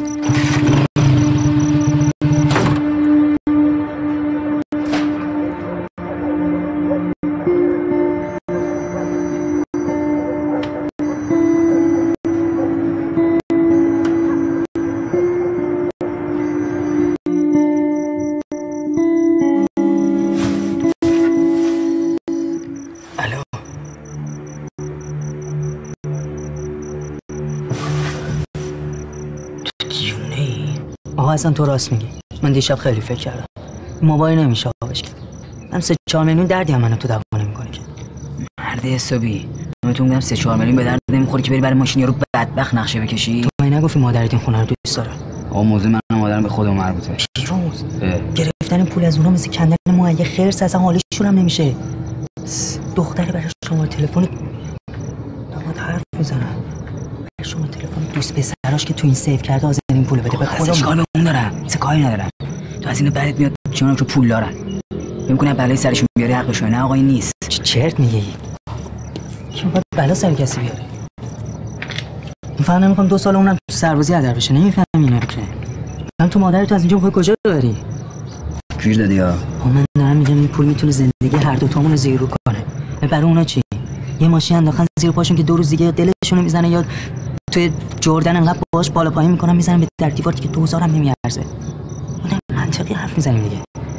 اصلا تو راست میگی. من دیشب خیلی فکر کردم. موبایل نمیشه آبش کرد. هم سه چهار میلیون دردی هم منو تو دوونه میکنه که. مرد حسابی. من تو میگم سه چهار میلیون به درد نمیخوری که بری برای ماشین یارو بدبخت نقشه بکشی. تو مگه نگفتی مادرت این خونه رو دوست داره؟ آقا موضوع من و مادرم به خودم مربوطه. پیروز. گرفتن این پول از اونها مثل کندن موهای خرس اصلا حالشون هم نمیشه. دختری برای شما تلفن داماد حرف میزنه. شما تلفن دوست پسراش که تو این سیو کرده حاضر این پولو بده به خودم. اشکال به اون دارن. چه کاری ندارن. تو از اینو بعدت میاد چون که پول دارن. میگن بلای سرشون بیاری حقشون. نه آقا این نیست. چه چرت میگی؟ کی باید بلا سر کسی بیاره؟ من فقط نمیخوام دو سال اونم تو سربازی هدر بشه. نمیفهمی اینا رو که. من تو مادرت از اینجا میخوای کجا ببری؟ گیر دادی ها. من دارم میگم این پول میتونه زندگی هر دو تامون رو زیرو کنه. برای اونا چی؟ یه ماشین انداختن زیر پاشون که دو روز دیگه دلشون میزنه یا توی جردن انقدر باهاش بالا پایین میکنم میزنم به در دیوار که دوزار هم نمیارزه. ما منطقی حرف میزنیم دیگه.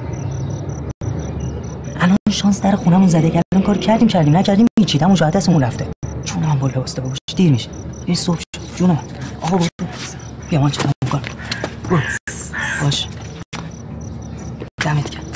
الان شانس در خونمون زده که الان کار کردیم کردیم نکردیم هیچی تموم شده دستمون رفته. چون من بالا واسطه باش دیر میشه. یه صبح شد جونم. آقا برو بیا من چطور کار برو باش دمت گرم.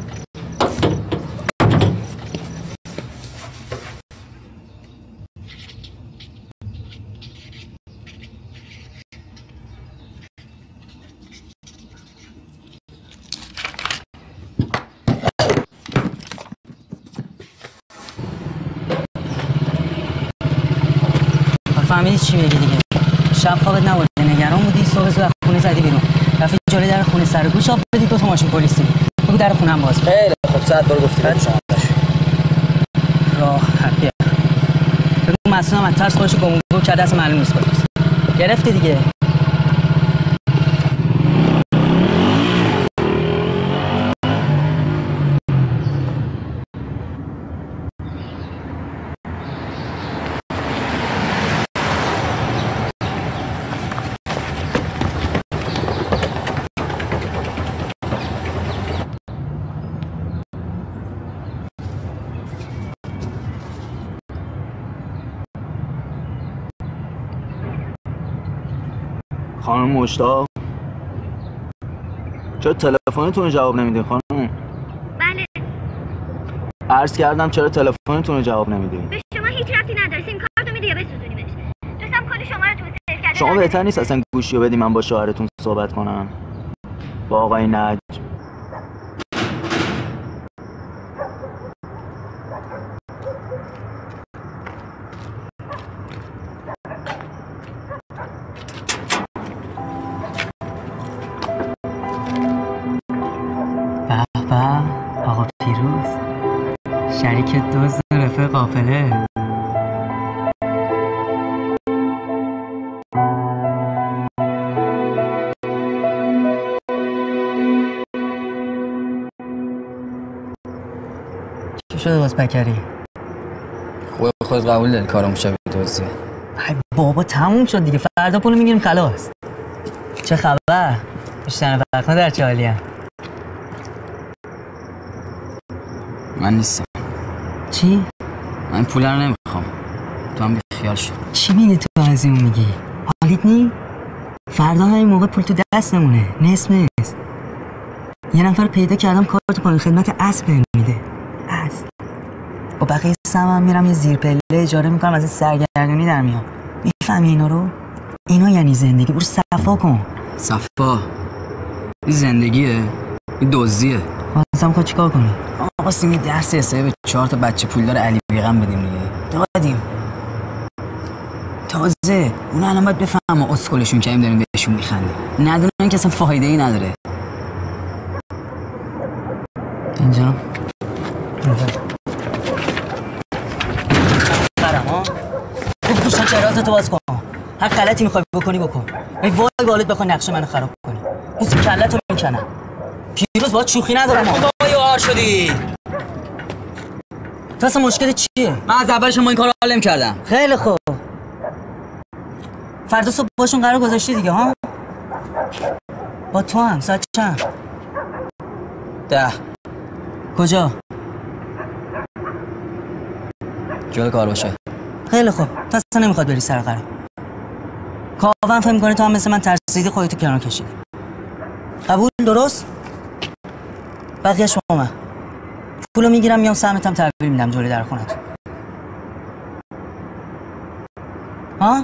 فهمیدی چی میگی دیگه؟ شب خوابت نبود نگران بودی صبح زود خونه زدی بیرون رفتی جلوی در خونه سر گوش آب بدی دو تا ماشین پلیس دیدی بگو در خونم باز خیلی خب ساعت برو گفتی بعد شما راه حقیه بگو مسئول هم از ترس خودشو گمگو کرده اصلا معلوم نیست پلیس گرفتی دیگه. خانم مشتاق چرا تلفنتون رو جواب نمیدین خانم؟ بله عرض کردم چرا تلفنتون رو جواب نمیدین؟ به شما هیچ ربطی نداره. سیم کارتو میدی یا بسوزونیمش؟ دوستم کلی شما رو تو سیو کرده. شما بهتر نیست اصلا گوشی رو بدی من با شوهرتون صحبت کنم با آقای نجم. آقا پیروز شریک دوست رفیق قافله. چی شده باز پکری؟ خود خود قبول داری کارمون شبیه دوزیه. ای بابا تموم شد دیگه فردا پولو میگیریم خلاص. چه خبر؟ بیشتر وقتا در چه حالی هم؟ من نیستم. چی؟ من پول رو نمیخوام. تو هم بیخیال شد. چی میگی تو از این میگی؟ حالیت نی؟ فردا همین موقع پول تو دستمونه. نصف نیست. یه نفر پیدا کردم کارت پایین خدمت اسب بهم میده. اسب. با بقیه سمم میرم یه زیر پله اجاره میکنم از این سرگردونی در میام. میفهمی اینا رو؟ اینا یعنی زندگی. برو صفا کن. صفا؟ این زندگیه؟ این دزدیه. واسم خود چیکار کنی؟ آقا سیمی درس حسابی به چهار تا بچه پولدار علی بیغم بدیم دیگه. دادیم. تازه اون الان باید بفهم اسکلشون که این داریم بهشون میخندیم. ندونن که اصلا فایده ای نداره. اینجا تو باز کن. هر غلطی میخوای بکنی بکن. ای وای والد بخوای نقشه منو خراب کنی. موسی کله‌تو میکنم. پیروز با شوخی ندارم. خدای آر شدی. تو اصلا مشکل چیه؟ من از اولش ما این کارو حل نمی‌کردم. خیلی خوب. فردا صبح باشون قرار گذاشتی دیگه ها؟ با تو هم ساعت چند؟ ده. کجا؟ جلوی کار باشه. خیلی خوب. تو اصلا نمیخواد بری سر قرار. کاوم فهم میکنه تو هم مثل من ترسیدی خودتو کنار کشیدی. قبول درست؟ بقیه شما من. پولو میگیرم میام سهمتم تحویل میدم جلوی در خونتون. ها؟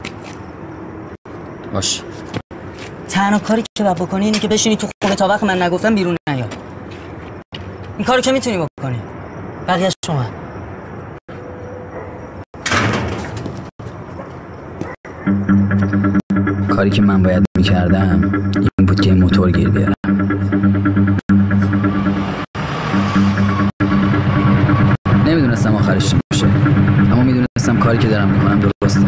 باش. تنها کاری که باید بکنی اینه که بشینی تو خونه تا وقت من نگفتم بیرون نیا. این کارو که میتونی بکنی. بقیه شما. کاری که من باید میکردم این بود که موتور گیر بیارم. نمیدونستم آخرش چی میشه، اما میدونستم کاری که دارم میکنم درسته.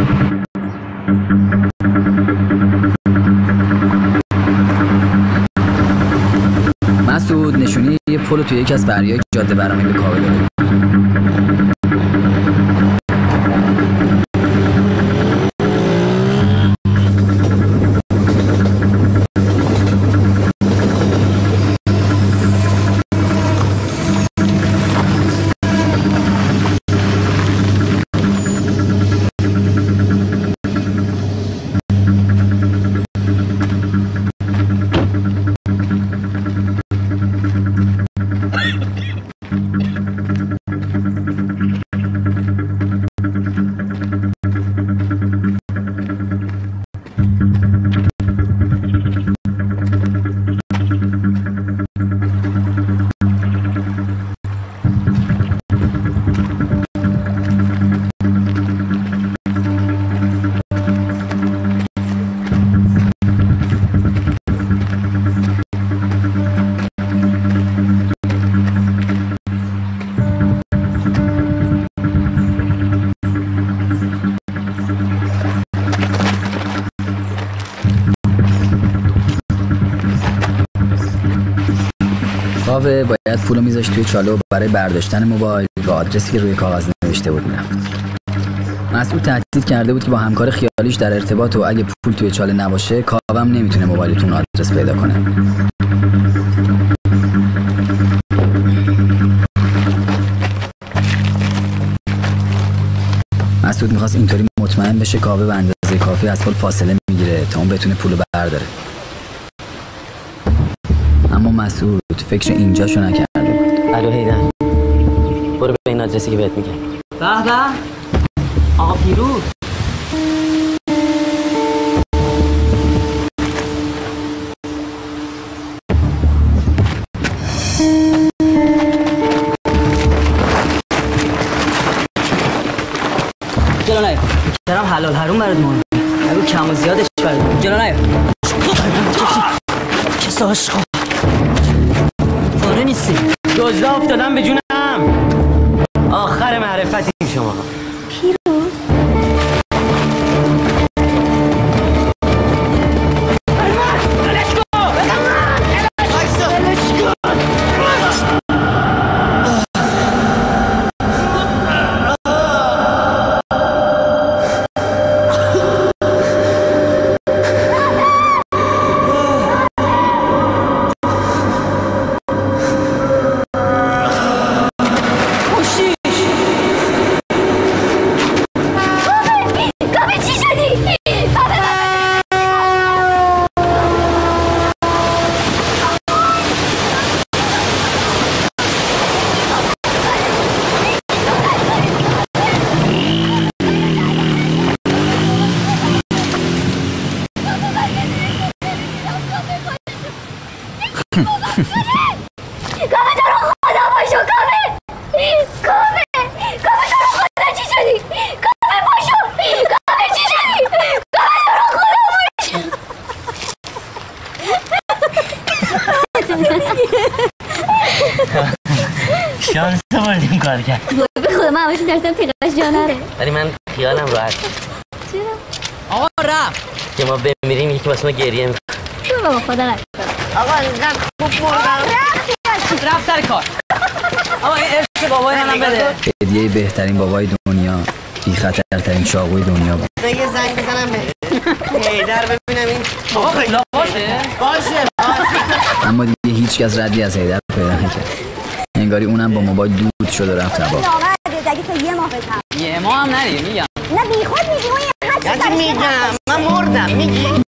مسعود نشونی یه پل توی یکی از فریای جاده برنامه به کاوه داره. کاوه باید پولو میذاشت توی چالو برای برداشتن موبایل و آدرسی که روی کاغذ نوشته بود میرفت. مسعود تهدید کرده بود که با همکار خیالیش در ارتباط و اگه پول توی چاله نباشه کاوه هم نمیتونه موبایلتون آدرس پیدا کنه. مسعود میخواست اینطوری مطمئن بشه کاوه به اندازه کافی از پول فاصله میگیره تا اون بتونه پولو برداره. اما مسعود فکر اینجاشو نکرده بود. الو هیدر، برو به این آدرسی که بهت میگم. به به آقا پیروز. جلو نیا. چرا حلال حروم برات مهمه؟ نگو کم و زیادش برات. جلو نیا. کسا عشقا پاره نیستی. دزده افتادم به جونم. آخر معرفتیم شما. پیروز کافه تو رو خدا باشو. کافه کافه کافه تو رو خدا چی شدی؟ کافه باشو. کافه چی شدی؟ کافه تو رو خدا باشو. شانس بردیم کار کرد. به خدا من همشون درستم پیقاش جا نره. ولی من خیالم راحت. آقا رفت که ما بمیریم یکی واسه ما گریه میکنه. چون بابا خدا رفت آقا اینقدر خوب رفت رفت سر کار. آقا این ارث بابای منم بده. هدیه بهترین بابای دنیا، بی خطرترین چاقوی دنیا بود. من یه زنگ بزنم به حیدر ببینم این آقا خیلی باشه باشه باشه. اما دیگه هیچ کس ردی از حیدر پیدا نکرد. انگاری اونم با موبایل دود شد و رفت هوا. اگه تو یه ماه بزن یه ماه هم نری میگم. نه بی خود میگی اون یه حد یعنی میگم من مردم میگی.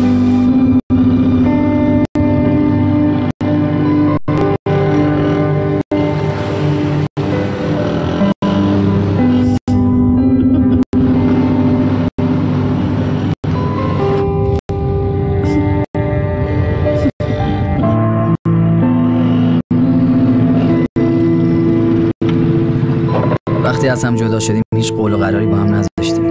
وقتی از هم جدا شدیم هیچ قول و قراری با هم نذاشتیم.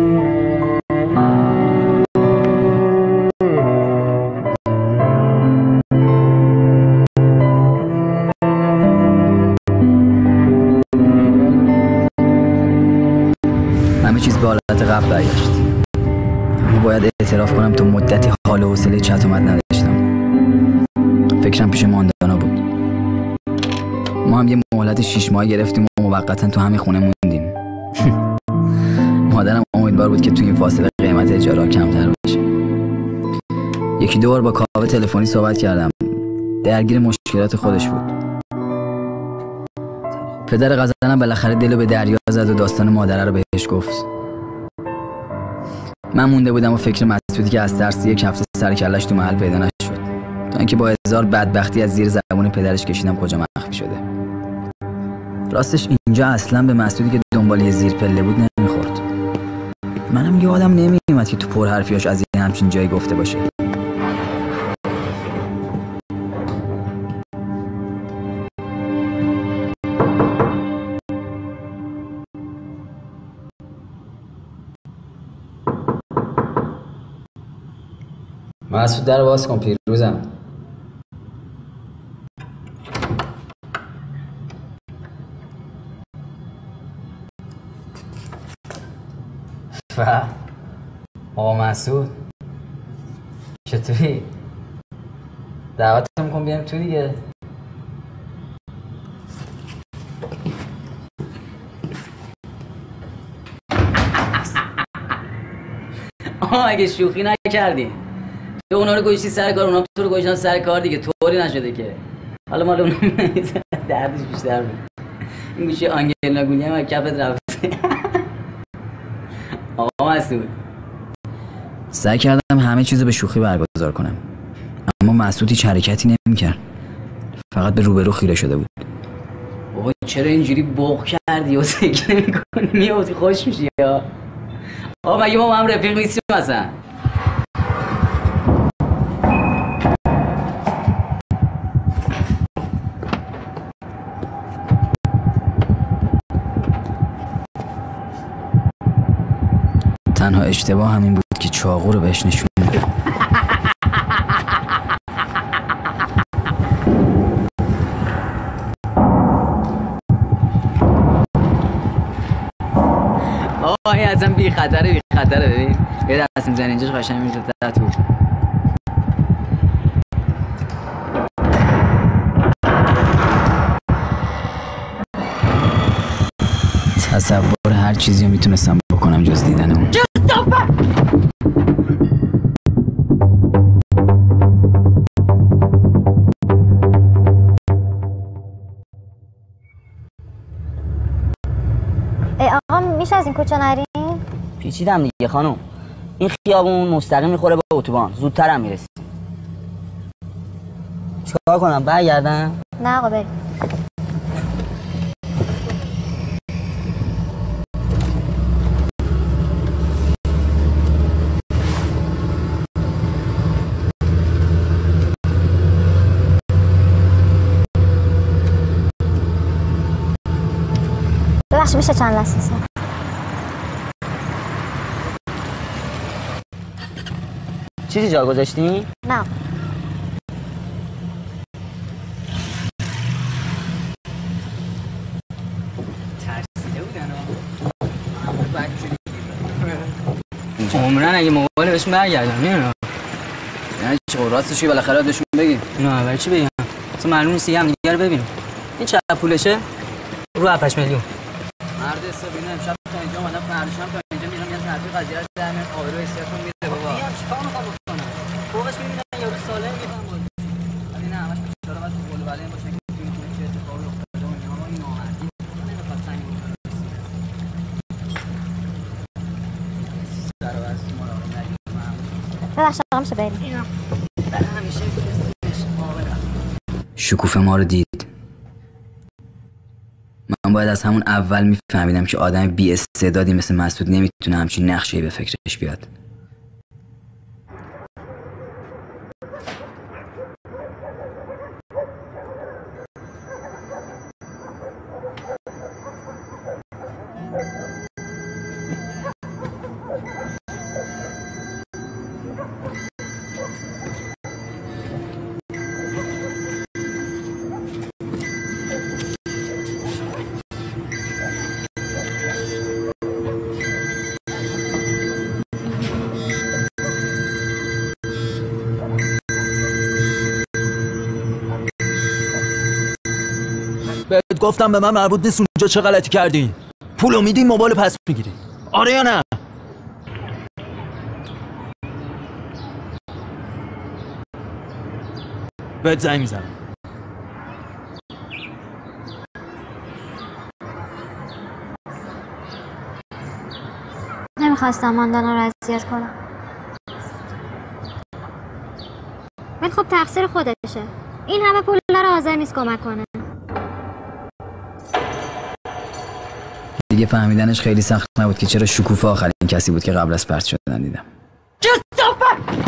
همه چیز به حالت قبل برگشت. اما باید اعتراف کنم تو مدتی حال و حوصله چت و مت نداشتم. فکرم پیش ماندانا بود. ما هم یه مهلت شیش ماه گرفتیم و موقتا تو همین خونه موندیم. مادرم امیدوار بود که تو این فاصله قیمت اجاره کمتر بشه. یکی دو بار با کاوه تلفنی صحبت کردم. درگیر مشکلات خودش بود. پدر غزلم بالاخره دلو به دریا زد و داستان مادره رو بهش گفت. من مونده بودم و فکر مسعودی که از ترس یک هفته سر کلش تو محل پیدا نشد. تا اینکه با هزار بدبختی از زیر زبون پدرش کشیدم کجا مخفی شده. راستش اینجا اصلا به مسعودی که دنبال یه زیر پله بود نمیخورد. منم یادم نمیومد که تو پر حرفیاش از این همچین جایی گفته باشه. مسعود در باز کن پیروزم. و آقا مسعود چطوری؟ دعوتم کن بیام تو دیگه. آه اگه شوخی نکردی تو اونا رو گوشتی سر کار، اونا تو رو گوشتن سر کار دیگه. طوری نشده که حالا مال اونا دردش بیشتر بود. این گوشی آنگلینا گولی هم کفت رفته. آقا مسعود سعی کردم همه چیزو به شوخی برگزار کنم، اما مسعود هیچ حرکتی نمی‌کرد. فقط به روبرو خیره شده بود. بابا چرا اینجوری بوق کردی و سکه نمی‌کنی؟ میافتی خوش میشی یا آقا مگه ما هم رفیق نیستیم مثلا؟ تنها اشتباه همین بود که چاقو رو بهش نشون دادم. آه این اصلا بی خطره بی خطره. ببین یه دست میزنی اینجاش قشنگ میره تو. تصور هر چیزی رو میتونستم بکنم جز دیدن اون. ای آقا میشه از این کوچه نریم؟ پیچیدم دیگه خانم. این خیابون مستقیم میخوره به اتوبان، زودترم میرسیم. چیکار کنم برگردم؟ نه آقا بریم. ببخشید میشه چند لحظه سر؟ چیزی جا گذاشتی؟ نه. عمرن اگه موبایل بهش برگردم میدونم. یعنی چی خب راستش چی بالاخره بهشون بگیم؟ نه برای چی بگم؟ اصلا معلوم نیست هم دیگه رو ببینیم. این چقدر پولشه؟ رو هفت میلیون. مرد حسابی نه امشب تا اینجا اومدم فرداشم تا اینجا میرم یه طرفی قضیه رو در میاد آبرو حیثیتتون میره بابا. میام چیکار میخوام بکنم؟ فوقش میبینن یارو سالم میفهم بازی. ولی نه همش بیچاره باید تو قول و بله باشه که میتونه چه اتفاقی افتاده و اینا ما این نامردی نمیخواد سنگ بکنه. سر واسه ما رو نگیر. ببخشید آقا میشه بریم. برای همیشه شکوفه ما رو دید. من باید از همون اول میفهمیدم که آدم بی استعدادی مثل مسعود نمیتونه همچین نقشه‌ای به فکرش بیاد. بهت گفتم به من مربوط نیست اونجا چه غلطی کردی. پولو میدی موبایل پس میگیری. آره یا نه؟ بهت زنگ میزنم. نمیخواستم ماندانا رو اذیت کنم. ولی خب تقصیر خودشه. این همه پول رو حاضر نیست کمک کنه. دیگه فهمیدنش خیلی سخت نبود که چرا شکوفه آخرین کسی بود که قبل از پرت شدن دیدم. کثافت!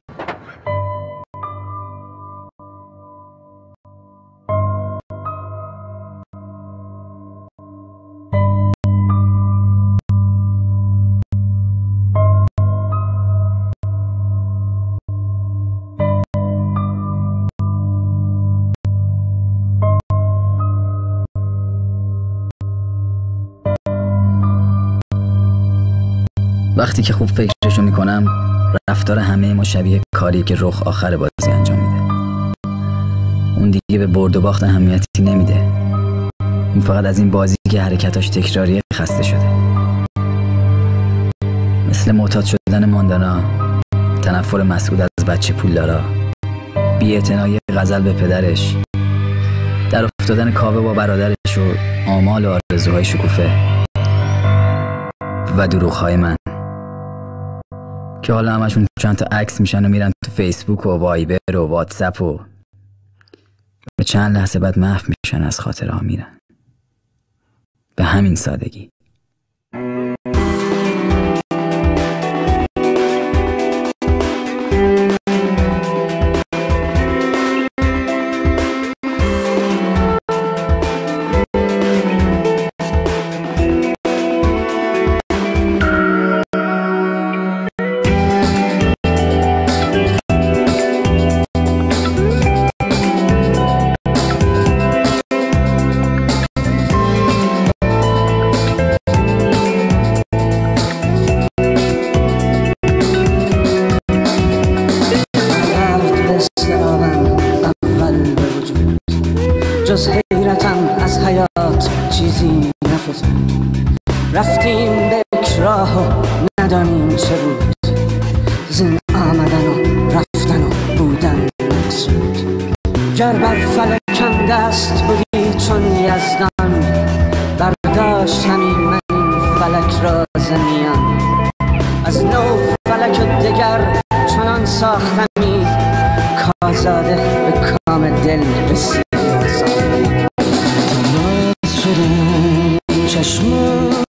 وقتی که خوب فکرشو میکنم رفتار همه ما شبیه کاری که رخ آخر بازی انجام میده. اون دیگه به برد و باخت اهمیتی نمیده. اون فقط از این بازی که حرکتاش تکراریه خسته شده. مثل معتاد شدن ماندانا، تنفر مسعود از بچه پولدارا، بی‌اعتنایی غزل به پدرش، در افتادن کاوه با برادرش و آمال و آرزوهای شکوفه و دروغ‌های من که حالا همشون چند تا عکس میشن و میرن تو فیسبوک و وایبر و واتساپ و به چند لحظه بعد محو میشن از خاطره ها میرن. به همین سادگی. جز حیرتم از حیات چیزی نفوزد. رفتیم به یک راه و ندانیم چه بود. زین آمدن و رفتن و بودن مقصود. گر بر فلکم دست بودی چون یزدان، برداشتمی من این فلک را زمیان. از نو فلک دگر چنان ساختمی کازاده به کام دل رسید. آغاز شدن چشمان،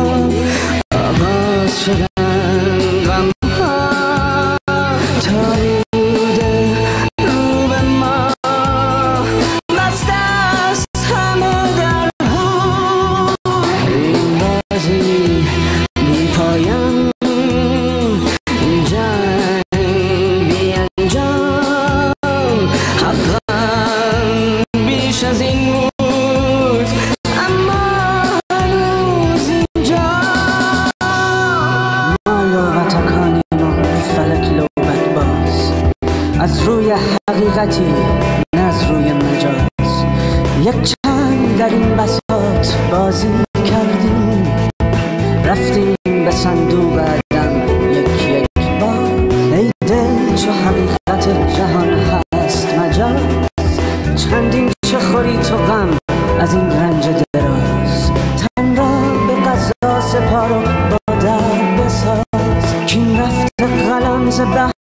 آغاز شدن غمها، تاریده رو به ما بسته است همه درها. این بازی بی پایان، این جنگ بی انجام، حقا بیش از این بود اما هنوز حقیقتی نه از روی مجاز. یک چند در این بساط بازی کردیم، رفتیم به صندوق عدم یک یک بار. ای دل چو حقیقت جهان هست مجاز، چندین چه خوری تو غم از این رنج دراز. تن را به قضا سپار و با در بساز، کین رفت قلم ز بحر